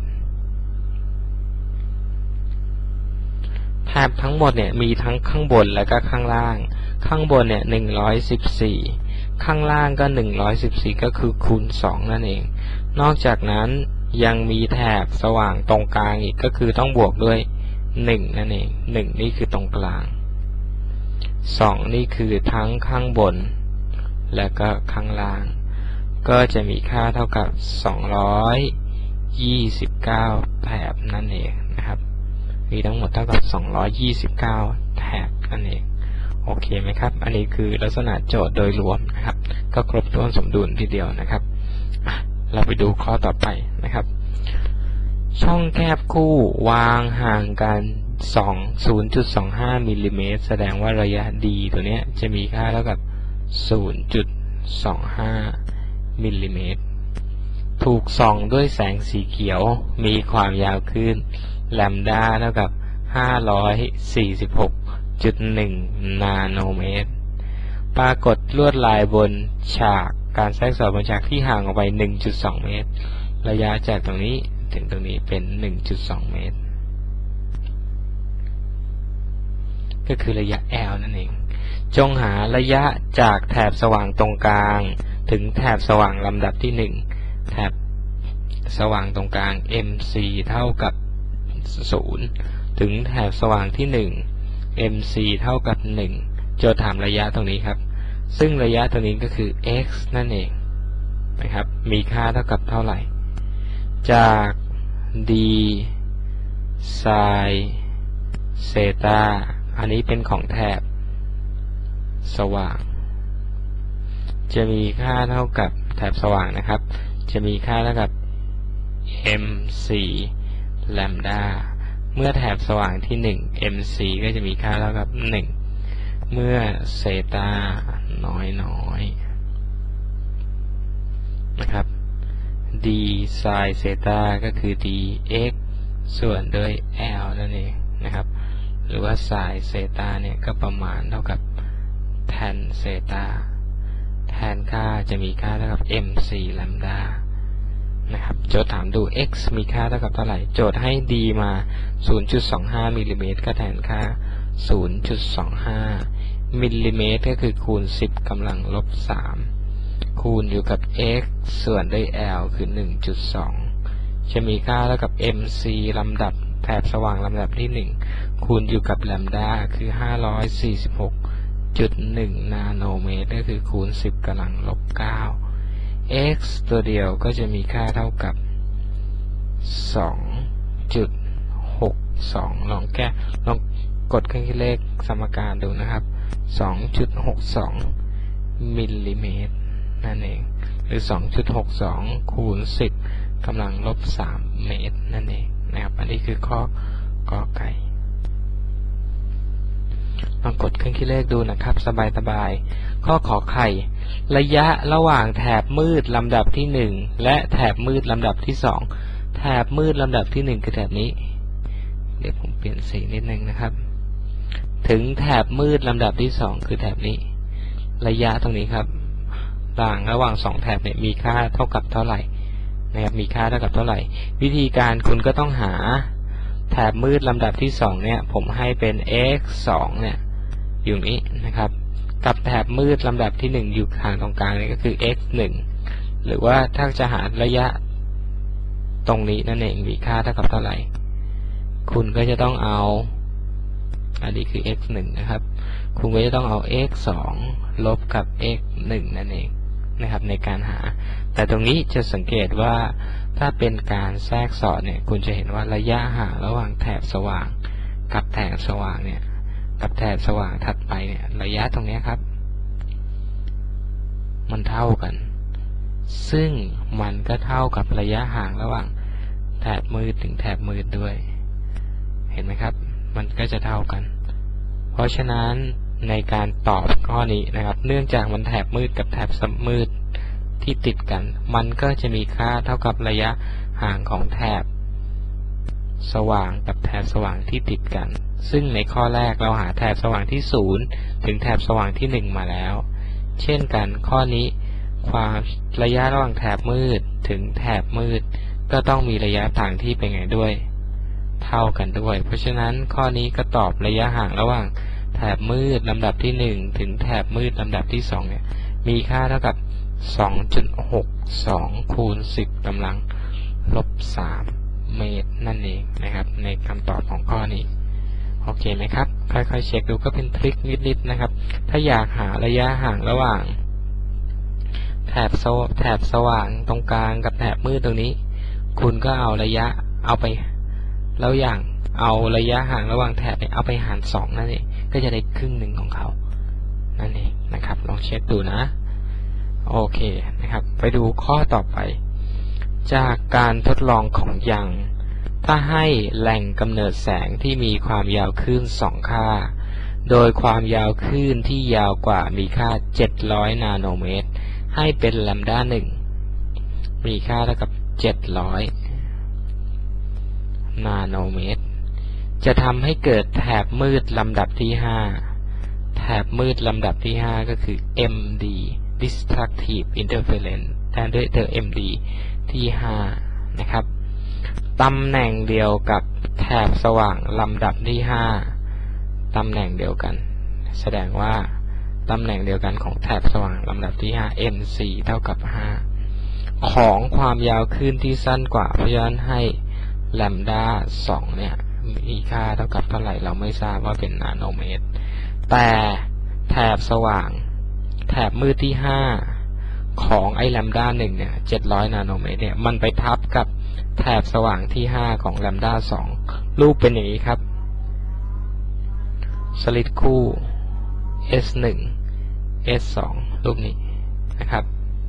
S1: แถบทั้งหมดเนี่ยมีทั้งข้างบนและก็ข้างล่างข้างบนเนี่ยหนึ่งร้อยสิบสี่ข้างล่างก็หนึ่งร้อยสิบสี่ก็คือคูณสองนั่นเองนอกจากนั้นยังมีแถบสว่างตรงกลางอีกก็คือต้องบวกด้วยหนึ่งนั่นเองหนึ่งนี่คือตรงกลางสองนี่คือทั้งข้างบนและก็ข้างล่างก็จะมีค่าเท่ากับสองร้อยยี่สิบเก้าแถบนั่นเองนะครับมีทั้งหมดเท่ากับสองร้อยยี่สิบเก้าแถบนั่นเองโอเคไหมครับอันนี้คือลักษณะโจทย์โดยรวมนะครับก็ครบถ้วนสมดุลทีเดียวนะครับเราไปดูข้อต่อไปนะครับช่องแคบคู่วางห่างกันศูนย์จุดสองห้ามิลลิเมตรแสดงว่าระยะ d ตัวนี้จะมีค่าเท่ากับ ศูนย์จุดสองห้ามิลลิเมตรถูกส่องด้วยแสงสีเขียวมีความยาวคลื่นแลมดาเท่ากับ ห้าร้อยสี่สิบหกจุดหนึ่ง นาโนเมตรปรากฏลวดลายบนฉากการแทรกสอดบนฉากที่ห่างออกไป หนึ่งจุดสอง เมตรระยะจากตรงนี้ถึงตรงนี้เป็น หนึ่งจุดสอง เมตรก็คือระยะ L นั่นเองจงหาระยะจากแถบสว่างตรงกลางถึงแถบสว่างลำดับที่หนึ่งแถบสว่างตรงกลาง เอ็ม ซี เท่ากับศูนย์ถึงแถบสว่างที่หนึ่ง เอ็ม ซี เท่ากับหนึ่งโจทย์ถามระยะตรงนี้ครับซึ่งระยะตรงนี้ก็คือ x นั่นเองนะครับมีค่าเท่ากับเท่าไหร่จาก d ไซน์เซตาอันนี้เป็นของแถบสว่างจะมีค่าเท่ากับแถบสว่างนะครับจะมีค่าเท่ากับ เอ็ม สี่ แลมดาเมื่อแถบสว่างที่หนึ่ง เอ็ม สี่ ก็จะมีค่าเท่ากับหนึ่งเมื่อเซตาน้อยน้อยนะครับ d ไซน์เซตาก็คือ dx ส่วนด้วย l นั่นเองนะครับหรือว่าไซน์เซตาเนี่ยก็ประมาณเท่ากับ tan เซตาแทนค่าจะมีค่าเท่ากับ เอ็ม สี่ แลมดานะครับโจทย์ถามดู x มีค่าเท่ากับเท่าไหร่โจทย์ให้ d มา ศูนย์จุดสองห้า มิลลิเมตรก็แทนค่า ศูนย์จุดสองห้า มิลลิเมตรก็คือคูณสิบกำลังลบสามคูณอยู่กับ x ส่วนด้วย l คือ หนึ่งจุดสอง จะมีค่าเท่ากับ mc ลำดับแถบสว่างลำดับที่หนึ่งคูณอยู่กับแลมดาคือ ห้าร้อยสี่สิบหกจุดหนึ่ง นาโนเมตรก็คือคูณสิบกำลังลบเก้า x ตัวเดียวก็จะมีค่าเท่ากับ สองจุดหกสอง ลองแก้ลองกดเครื่องคิดเลขสมการดูนะครับ สองจุดหกสอง มิลลิเมตรนั่นเองหรือ สองจุดหกสอง คูณสิบกำลังลบสามเมตรนั่นเองนะครับอันนี้คือข้อกอไก่ลองกดเครื่องคิดเลขดูนะครับสบายๆข้อขอไข่ระยะระหว่างแถบมืดลำดับที่หนึ่งและแถบมืดลำดับที่สองแถบมืดลำดับที่หนึ่งคือแถบนี้เดี๋ยวผมเปลี่ยนสีนิดนึงนะครับถึงแถบมืดลำดับที่สองคือแถบนี้ระยะตรงนี้ครับต่างระหว่างสองแถบเนี่ยมีค่าเท่ากับเท่าไหร่นะครับมีค่าเท่ากับเท่าไหร่วิธีการคุณก็ต้องหาแถบมืดลำดับที่สองเนี่ยผมให้เป็น x สองเนี่ยอยู่นี้นะครับกับแถบมืดลำดับที่หนึ่งอยู่ห่างตรงกลางนี่ก็คือ x หนึ่งหรือว่าถ้าจะหาระยะตรงนี้นั่นเองมีค่าเท่ากับเท่าไหร่คุณก็จะต้องเอาอันนี้คือ x หนึ่งนะครับคุณก็จะต้องเอา x สองลบกับ x หนึ่งนั่นเองนะครับในการหาแต่ตรงนี้จะสังเกตว่าถ้าเป็นการแทรกสอดเนี่ยคุณจะเห็นว่าระยะห่างระหว่างแถบสว่างกับแถบสว่างเนี่ยกับแถบสว่างถัดไปเนี่ยระยะตรงนี้ครับมันเท่ากันซึ่งมันก็เท่ากับระยะห่างระหว่างแถบมืดถึงแถบมืดด้วยเห็นไหมครับมันก็จะเท่ากันเพราะฉะนั้นในการตอบข้อนี้นะครับเนื่องจากมันแถบมืดกับแถบมืดที่ติดกันมันก็จะมีค่าเท่ากับระยะห่างของแถบสว่างกับแถบสว่างที่ติดกันซึ่งในข้อแรกเราหาแถบสว่างที่ศูนย์ถึงแถบสว่างที่หนึ่งมาแล้วเช่นกันข้อนี้ความระยะระหว่างแถบมืดถึงแถบมืดก็ต้องมีระยะต่างที่เป็นไงด้วยเท่ากันด้วยเพราะฉะนั้นข้อนี้ก็ตอบระยะห่างระหว่างแถบมืดลำดับที่หนึ่งถึงแถบมืดลำดับที่สองเนี่ยมีค่าเท่ากับ สองจุดหกสอง คูณสิบกำลังลบสามเมตรนั่นเองนะครับในคำตอบของข้อนี้โอเคไหมครับค่อยๆเช็คดูก็เป็นทริคนิดๆนะครับถ้าอยากหาระยะห่างระหว่างแถบโซแถบสว่างตรงกลางกับแถบมืดตรงนี้คุณก็เอาระยะเอาไปแล้วอย่างเอาระยะห่างระหว่างแถบเนี่ยเอาไปหารสองนั่นเองก็จะได้ครึ่งหนึ่งของเขานั่นเองนะครับลองเช็คดูนะโอเคนะครับไปดูข้อต่อไปจากการทดลองของยังถ้าให้แหล่งกำเนิดแสงที่มีความยาวคลื่นสองค่าโดยความยาวคลื่นที่ยาวกว่ามีค่าเจ็ดร้อยนาโนเมตรให้เป็นแลมดาหนึ่งมีค่าเท่ากับเจ็ดร้อยนาโนเมตรจะทำให้เกิดแถบมืดลำดับที่ห้าแถบมืดลำดับที่ห้าก็คือ เอ็ม ดี destructive interference แทนด้วยตัว เอ็ม ดี ที่ห้านะครับตำแหน่งเดียวกับแถบสว่างลำดับที่ห้าตำแหน่งเดียวกันแสดงว่าตำแหน่งเดียวกันของแถบสว่างลำดับที่ห้า เอ็ม สี่ เท่ากับห้าของความยาวคลื่นที่สั้นกว่าเพราะฉะนั้นให้แลมดาสองเนี่ยมีค่าเท่ากับเท่าไหร่เราไม่ทราบว่าเป็นนาโนเมตรแต่แถบสว่างแถบมืดที่ห้าของไอ้แลมดาหนึ่งเนี่ยเจ็ดร้อยนาโนเมตรเนี่ยมันไปทับกับแถบสว่างที่ห้าของแลมด้าสองรูปเป็นอย่างนี้ครับสลิดคู่ เอส หนึ่ง เอส สอง รูปนี้นะครับ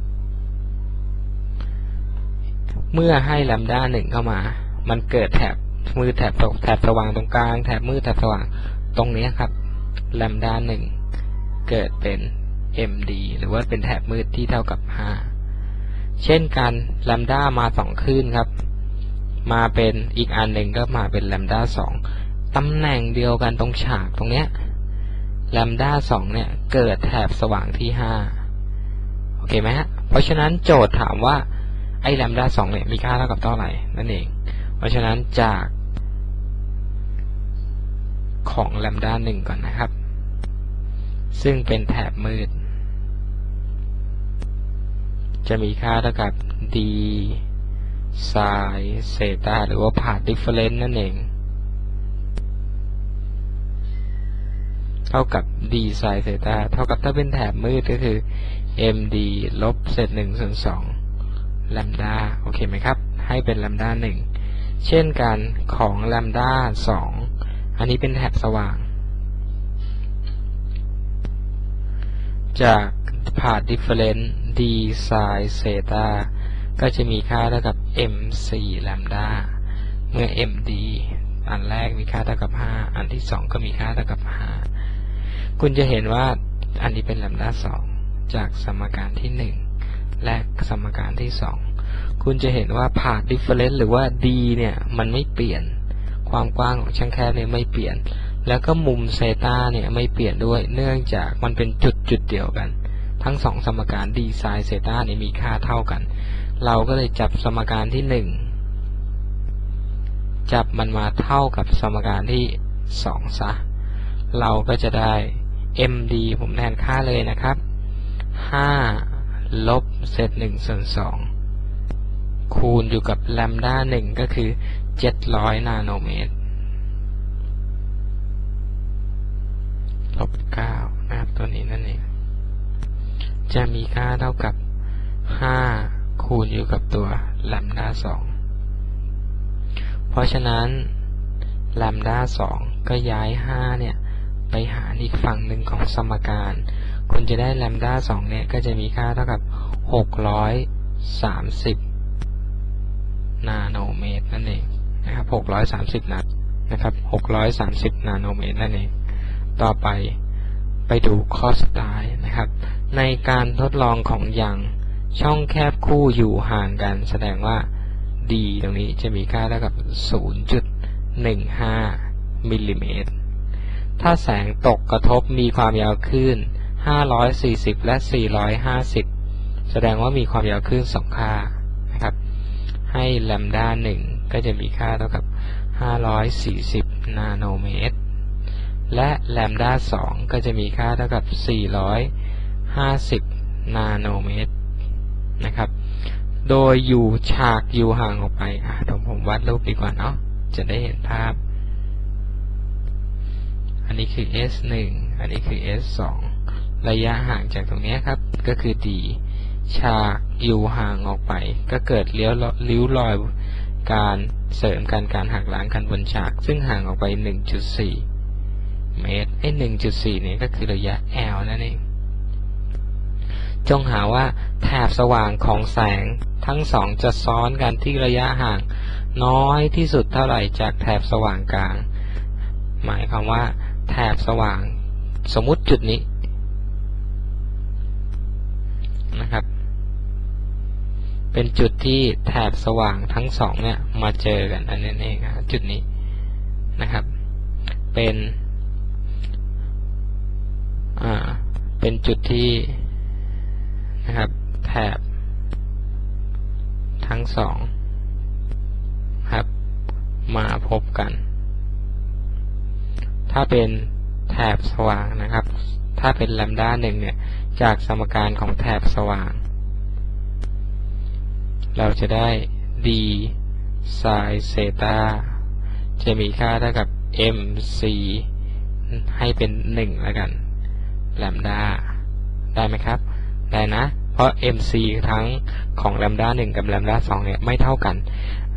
S1: เมื่อให้แลมด้าหนึ่งเข้ามามันเกิดแถบมืดแถบแถบสว่างตรงกลางแถบมืดแถบสว่างตรงนี้ครับแลมด้าหนึ่งเกิดเป็น เอ็ม ดี หรือว่าเป็นแถบมืดที่เท่ากับห้าเช่นกันแลมด้ามาสองคลื่นครับมาเป็นอีกอันหนึ่งก็มาเป็นแลมด้าสองตำแหน่งเดียวกันตรงฉากตรงเนี้ยแลมด้าสองเนี่ยเกิดแถบสว่างที่ห้าโอเคไหมฮะเพราะฉะนั้นโจทย์ถามว่าไอ้แลมด้าสองเนี่ยมีค่าเท่ากับเท่าไหร่นั่นเองเพราะฉะนั้นจากของแลมด้าหนึ่งก่อนนะครับซึ่งเป็นแถบมืดจะมีค่าเท่ากับ d sin เซตาหรือว่า path difference นั่นเองเท่ากับ d sin เซตาเท่ากับถ้าเป็นแถบมืดก็คือ md ลบเศษหนึ่งส่วนสองแลมด้าโอเคไหมครับให้เป็นแลมด้าหนึ่งเช่นกันของแลมด้าสองอันนี้เป็นแถบสว่างจาก path difference d sin เซตาก็จะมีค่าเท่ากับ mc แลมด้าเมื่อ md อันแรกมีค่าเท่ากับห้าอันที่สองก็มีค่าเท่ากับห้าคุณจะเห็นว่าอันนี้เป็นแลมด้าสองจากสมการที่หนึ่งและสมการที่สองคุณจะเห็นว่า path difference หรือว่า d เนี่ยมันไม่เปลี่ยนความกว้างของช่องแคบเนี่ยไม่เปลี่ยนแล้วก็มุมเซตาเนี่ยไม่เปลี่ยนด้วยเนื่องจากมันเป็นจุดจุดเดียวกันทั้งสองสมการ d sin เซตาเนี่ยมีค่าเท่ากันเราก็เลยจับสมการที่หนึ่งจับมันมาเท่ากับสมการที่สองซะเราก็จะได้ md ผมแทนค่าเลยนะครับห้าลบเศษหนึ่งส่วนสองคูณอยู่กับแลมด้าหนึ่งก็คือเจ็ดร้อยนาโนเมตรลบเก้านะครับตัวนี้นั่นเองจะมีค่าเท่ากับห้าคูณอยู่กับตัวแลมด้าสองเพราะฉะนั้นแลมด้าสองก็ย้ายห้าเนี่ยไปหาอีกฝั่งหนึ่งของสมการคุณจะได้แลมด้าสองเนี่ยก็จะมีค่าเท่ากับหกร้อยสามสิบนาโนเมตรนั่นเองนะครับหกร้อยสามสิบนัดนะครับหกร้อยสามสิบนาโนเมตรนั่นเองต่อไปไปดูข้อสุดท้ายนะครับในการทดลองของยังช่องแคบคู่อยู่ห่างกันแสดงว่า d ตรงนี้จะมีค่าเท่ากับ ศูนย์จุดหนึ่งห้า มิลลิเมตรถ้าแสงตกกระทบมีความยาวคลื่นห้าร้อยสี่สิบและสี่ร้อยห้าสิบแสดงว่ามีความยาวคลื่นสองค่านะครับให้แลมด้าหนึ่งก็จะมีค่าเท่ากับห้าร้อยสี่สิบนาโนเมตรและแลมด้าสองก็จะมีค่าเท่ากับสี่ร้อยห้าสิบนาโนเมตรนะครับโดยอยู่ฉากอยู่ห่างออกไปอ่ะเดี๋ยวผมวาดรูปดีกว่าเนาะจะได้เห็นภาพอันนี้คือ เอส หนึ่ง อันนี้คือ เอส สอง ระยะห่างจากตรงนี้ครับก็คือ d ฉากอยู่ห่างออกไปก็เกิดเลี้ยวริ้วรอยการเสริมกันการหักล้างกันบนฉากซึ่งห่างออกไป หนึ่งจุดสี่ เมตรไอ้ หนึ่งจุดสี่ นี่ก็คือระยะ L นั่นเองจงหาว่าแถบสว่างของแสงทั้งสองจะซ้อนกันที่ระยะห่างน้อยที่สุดเท่าไหร่จากแถบสว่างกลางหมายความว่าแถบสว่างสมมุติจุดนี้นะครับเป็นจุดที่แถบสว่างทั้งสองเนี่ยมาเจอกันอันนี้เองนะจุดนี้นะครับเป็นอ่าเป็นจุดที่นะครับแถบทั้งสองครับมาพบกันถ้าเป็นแถบสว่างนะครับถ้าเป็นแลมด้าหนึ่งเนี่ยจากสมการของแถบสว่างเราจะได้ d sin เซตาจะมีค่าเท่ากับ mc ให้เป็นหนึ่งแล้วกันแลมด้าได้ไหมครับได้นะเพราะ mc ทั้งของแลมด้าหนึ่งกับแลมด้าสองเนี่ยไม่เท่ากัน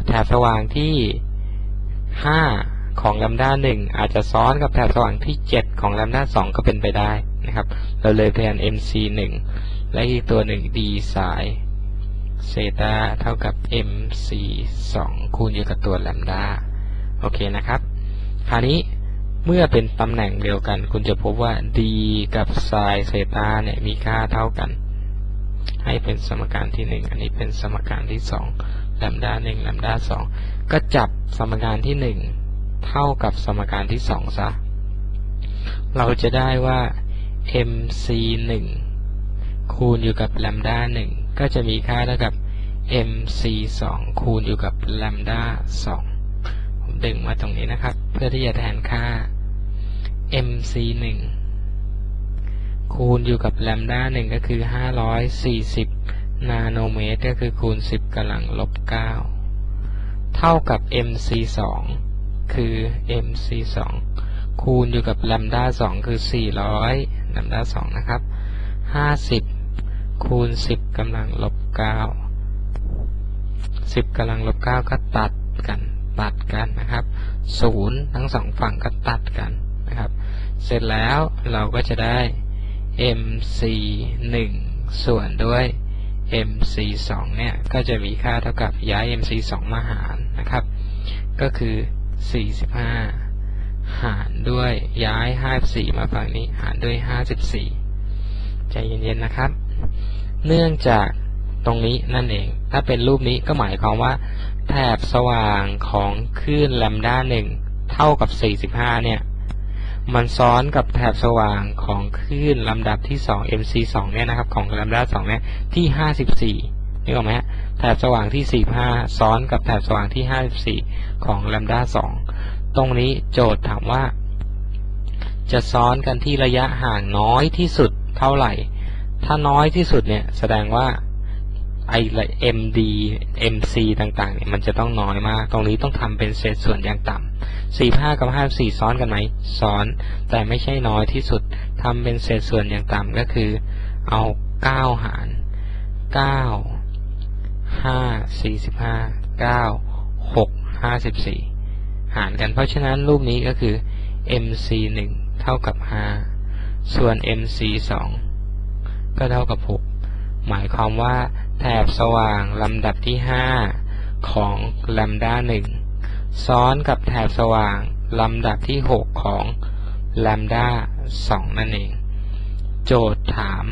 S1: แถบสว่างที่ห้าของแลมด้าหนึ่งอาจจะซ้อนกับแถบสว่างที่เจ็ดของแลมด้าสองก็เป็นไปได้นะครับเราเลยแทน เอ็ม ซี หนึ่ง และอีกตัวหนึ่ง d สายเซตาเท่ากับ เอ็ม ซี สอง คูณอยู่กับตัวแลมด้าโอเคนะครับคราวนี้เมื่อเป็นตำแหน่งเดียวกันคุณจะพบว่า d กับไซน์เซตาเนี่ยมีค่าเท่ากันให้เป็นสมการที่หนึ่งอันนี้เป็นสมการที่สองแลมด้าหนึ่งแลมด้าสองก็จับสมการที่หนึ่งเท่ากับสมการที่สองซะเราจะได้ว่า เอ็ม ซี หนึ่ง คูณอยู่กับแลมด้าหนึ่งก็จะมีค่าเท่ากับ เอ็ม ซี สอง คูณอยู่กับแลมด้าสองผมดึงมาตรงนี้นะครับเพื่อที่จะแทนค่า เอ็ม ซี หนึ่ง คูณอยู่กับแลมด้าหนึ่งก็คือห้าร้อยสี่สิบนาโนเมตรก็คือคูณสิบกำลังลบเก้าเท่ากับ เอ็ม ซี สอง คือ เอ็ม ซี สอง คูณอยู่กับแลมด้าสองคือสี่ร้อยแลมด้าสองนะครับห้าสิบคูณสิบกำลังลบเก้า สิบกำลังลบเก้าก็ตัดกันตัดกันนะครับศูนย์ทั้งสองฝั่งก็ตัดกันนะครับเสร็จแล้วเราก็จะได้ เอ็ม ซี หนึ่ง ส่วนด้วย เอ็ม ซี สอง เนี่ยก็จะมีค่าเท่ากับย้าย เอ็ม ซี สอง มาหารนะครับก็คือสี่สิบห้าหารด้วยย้ายห้าสิบสี่มาฝั่งนี้หารด้วยห้าสิบสี่ใจเย็นๆนะครับเนื่องจากตรงนี้นั่นเองถ้าเป็นรูปนี้ก็หมายความว่าแถบสว่างของคลื่นแลมด้าหนึ่งเท่ากับสี่สิบห้าเนี่ยมันซ้อนกับแถบสว่างของคลื่นลำดับที่สอง เอ็ม ซี สอง เนี่ยนะครับของแลมด้าสองเนี่ยที่ห้าสิบสี่นี่ก็ไหมฮะแถบสว่างที่สี่สิบห้าซ้อนกับแถบสว่างที่ห้าสิบสี่ของแลมด้าสองตรงนี้โจทย์ถามว่าจะซ้อนกันที่ระยะห่างน้อยที่สุดเท่าไหร่ถ้าน้อยที่สุดเนี่ยแสดงว่าไอ เอ็ม ดี เอ็ม ซี ต่างๆเนี่ยมันจะต้องน้อยมากตรงนี้ต้องทำเป็นเศษส่วนอย่างต่ำสี่สิบห้ากับห้าสิบสี่ซ้อนกันไหมซ้อนแต่ไม่ใช่น้อยที่สุดทำเป็นเศษส่วนอย่างต่ำก็คือเอาเก้าหารเก้า ห้า สี่สิบห้า เก้า หก ห้าสิบสี่หารกันเพราะฉะนั้นรูปนี้ก็คือ เอ็ม ซี หนึ่ง เท่ากับห้าส่วน เอ็ม ซี สอง ก็เท่ากับหกหมายความว่าแถบสว่างลำดับที่ห้าของแลมด้าหนึ่งซ้อนกับแถบสว่างลำดับที่หกของแลมด้าสองนั่นเองโจทย์ถาม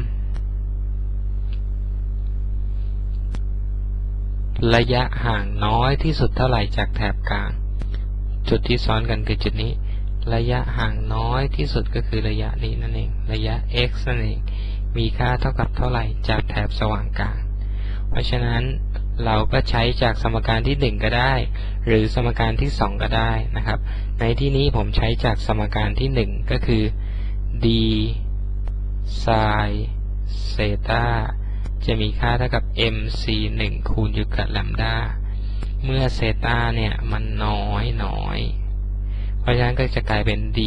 S1: ระยะห่างน้อยที่สุดเท่าไหร่จากแถบกลางจุดที่ซ้อนกันคือจุดนี้ระยะห่างน้อยที่สุดก็คือระยะนี้นั่นเองระยะ x นั่นเองมีค่าเท่ากับเท่าไหร่จากแถบสว่างกลางเพราะฉะนั้นเราก็ใช้จากสมการที่หนึ่งก็ได้หรือสมการที่สองก็ได้นะครับในที่นี้ผมใช้จากสมการที่หนึ่งก็คือ d ไซน์เซตาจะมีค่าเท่ากับ เอ็ม ซี หนึ่ง คูณอยู่กับแลมด้าเมื่อเซตาเนี่ยมันน้อยน้อยเพราะฉะนั้นก็จะกลายเป็น d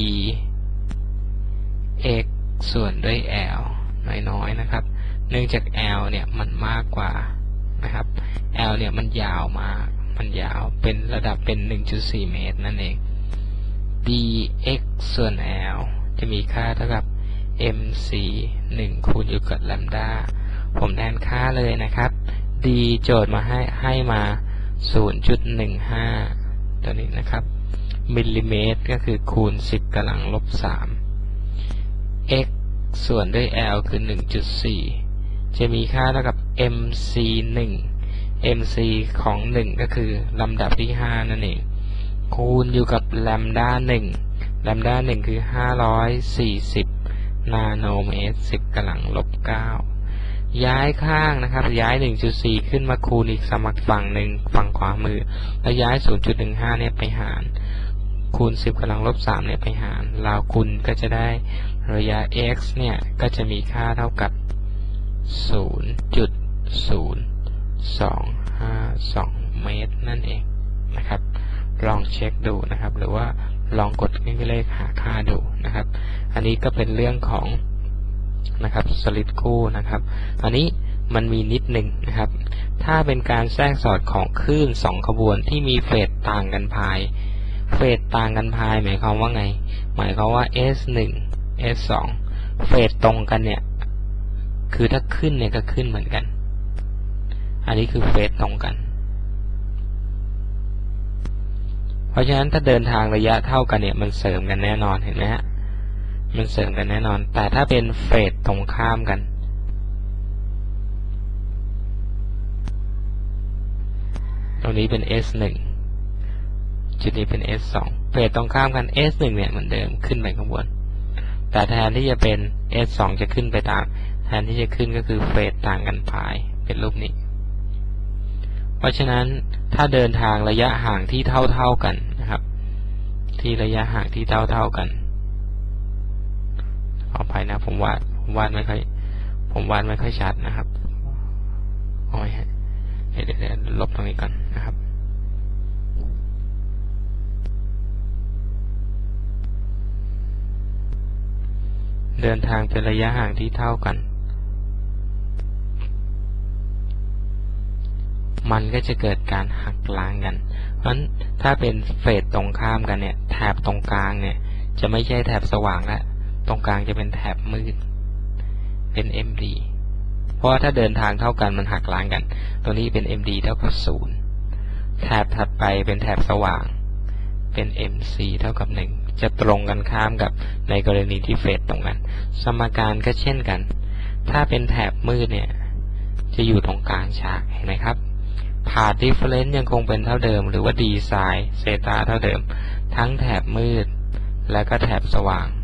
S1: x ส่วนด้วย l น้อยๆนะครับเนื่องจาก l เนี่ยมันมากกว่านะครับ l เนี่ยมันยาวมากมันยาวเป็นระดับเป็น หนึ่งจุดสี่ เมตรนั่นเอง dx ส่วน l จะมีค่าเท่ากับ เอ็ม ซี หนึ่ง คูณอยู่กับแลมด้าผมแทนค่าเลยนะครับ d โจทย์มาให้ให้มา ศูนย์จุดหนึ่งห้า ตัวนี้นะครับมิลลิเมตรก็คือคูณสิบกำลังลบสาม x ส่วนด้วย l คือ หนึ่งจุดสี่ จะมีค่าเท่ากับ เอ็ม ซี หนึ่ง เอ็ม ซี ของหนึ่งก็คือลำดับที่ห้านั่นเองคูณอยู่กับแลมด้าหนึ่งแลมด้าหนึ่งคือห้าร้อยสี่สิบนาโนเมตรสิบกำลังลบเก้าย้ายข้างนะครับย้าย หนึ่งจุดสี่ ขึ้นมาคูณอีกสมัครฝั่งหนึ่งฝั่งขวามือแล้วย้าย ศูนย์จุดหนึ่งห้า เนี่ยไปหารคูณสิบกำลังลบสามเนี่ยไปหารเราคูณก็จะได้ระยะ x เนี่ยก็จะมีค่าเท่ากับ ศูนย์จุดศูนย์สองห้าสอง เมตรนั่นเองนะครับลองเช็คดูนะครับหรือว่าลองกดเลขหาค่าดูนะครับอันนี้ก็เป็นเรื่องของนะครับสลิดคู่นะครับอันนี้มันมีนิดหนึ่งนะครับถ้าเป็นการแทรกสอดของคลื่นสองขบวนที่มีเฟสต่างกันพายเฟสต่างกันพายหมายความว่าไงหมายความว่า เอส หนึ่ง เอส สอง เฟสตรงกันเนี่ยคือถ้าขึ้นเนี่ยก็ขึ้นเหมือนกันอันนี้คือเฟสตรงกันเพราะฉะนั้นถ้าเดินทางระยะเท่ากันเนี่ยมันเสริมกันแน่นอนเห็นไหมฮะมันเสริมกันแน่นอนแต่ถ้าเป็นเฟสตรงข้ามกันตรงนี้เป็น เอส หนึ่ง จุดนี้เป็น เอส สอง เฟสตรงข้ามกัน เอส หนึ่ง เนี่ยเหมือนเดิมขึ้นไปข้างบนแต่แทนที่จะเป็น เอส สอง จะขึ้นไปตามแทนที่จะขึ้นก็คือเฟสต่างกันพายเป็นรูปนี้เพราะฉะนั้นถ้าเดินทางระยะห่างที่เท่าๆกันนะครับที่ระยะห่างที่เท่าๆกันขออภัยนะผมวาดผมวาดไม่ค่อยผมวาดไม่ค่อยชัดนะครับโอ้ยเดี๋ยวเดี๋ยวลบตรงนี้ก่อนนะครับเดินทางเป็นระยะห่างที่เท่ากันมันก็จะเกิดการหักล้างกันเพราะฉะนั้นถ้าเป็นเฟสตรงข้ามกันเนี่ยแถบตรงกลางเนี่ยจะไม่ใช่แถบสว่างแล้วตรงกลางจะเป็นแถบมืดเป็น เอ็ม ดี เพราะว่าถ้าเดินทางเท่ากันมันหักล้างกันตรงนี้เป็น เอ็ม ดี เท่ากับศูนย์แถบถัดไปเป็นแถบสว่างเป็น เอ็ม ซี เท่ากับหนึ่งจะตรงกันข้ามกับในกรณีที่เฟสตรงกันสมการก็เช่นกันถ้าเป็นแถบมืดเนี่ยจะอยู่ตรงกลางฉากเห็นไหมครับพาธ difference ยังคงเป็นเท่าเดิมหรือว่า d ไซน์เซตาเท่าเดิมทั้งแถบมืดและก็แถบสว่าง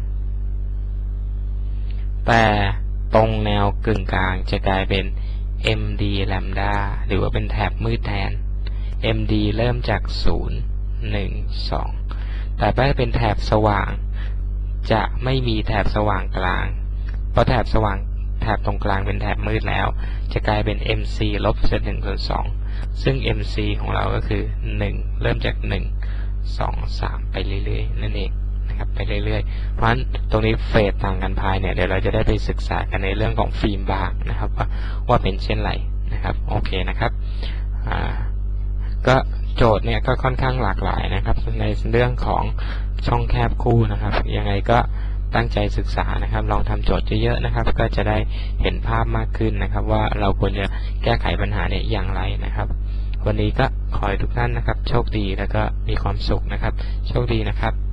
S1: แต่ตรงแนวกึ่งกลางจะกลายเป็น เอ็ม ดี แลมดาหรือว่าเป็นแถบมืดแทน เอ็ม ดี เริ่มจากศูนย์ หนึ่ง สองแต่ถ้าเป็นแถบสว่างจะไม่มีแถบสว่างกลางเพราะแถบสว่างแถบตรงกลางเป็นแถบมืดแล้วจะกลายเป็น เอ็ม ซี ลบเศษหนึ่งส่วนสองซึ่ง เอ็ม ซี ของเราก็คือหนึ่งเริ่มจากหนึ่ง สอง สามไปเรื่อยๆนั่นเองนะครับไปเรื่อยๆเพราะฉะนั้นตรงนี้เฟสต่างกันพายเนี่ยเดี๋ยวเราจะได้ไปศึกษากันในเรื่องของฟิล์มบางนะครับว่าว่าเป็นเช่นไรนะครับโอเคนะครับอ่าก็โจทย์เนี่ยก็ค่อนข้างหลากหลายนะครับในเรื่องของช่องแคบคู่นะครับยังไงก็ตั้งใจศึกษานะครับลองทำโจทย์เยอะๆนะครับก็จะได้เห็นภาพมากขึ้นนะครับว่าเราควรจะแก้ไขปัญหาเนี่ยอย่างไรนะครับวันนี้ก็ขอให้ทุกท่านนะครับโชคดีแล้วก็มีความสุขนะครับโชคดีนะครับ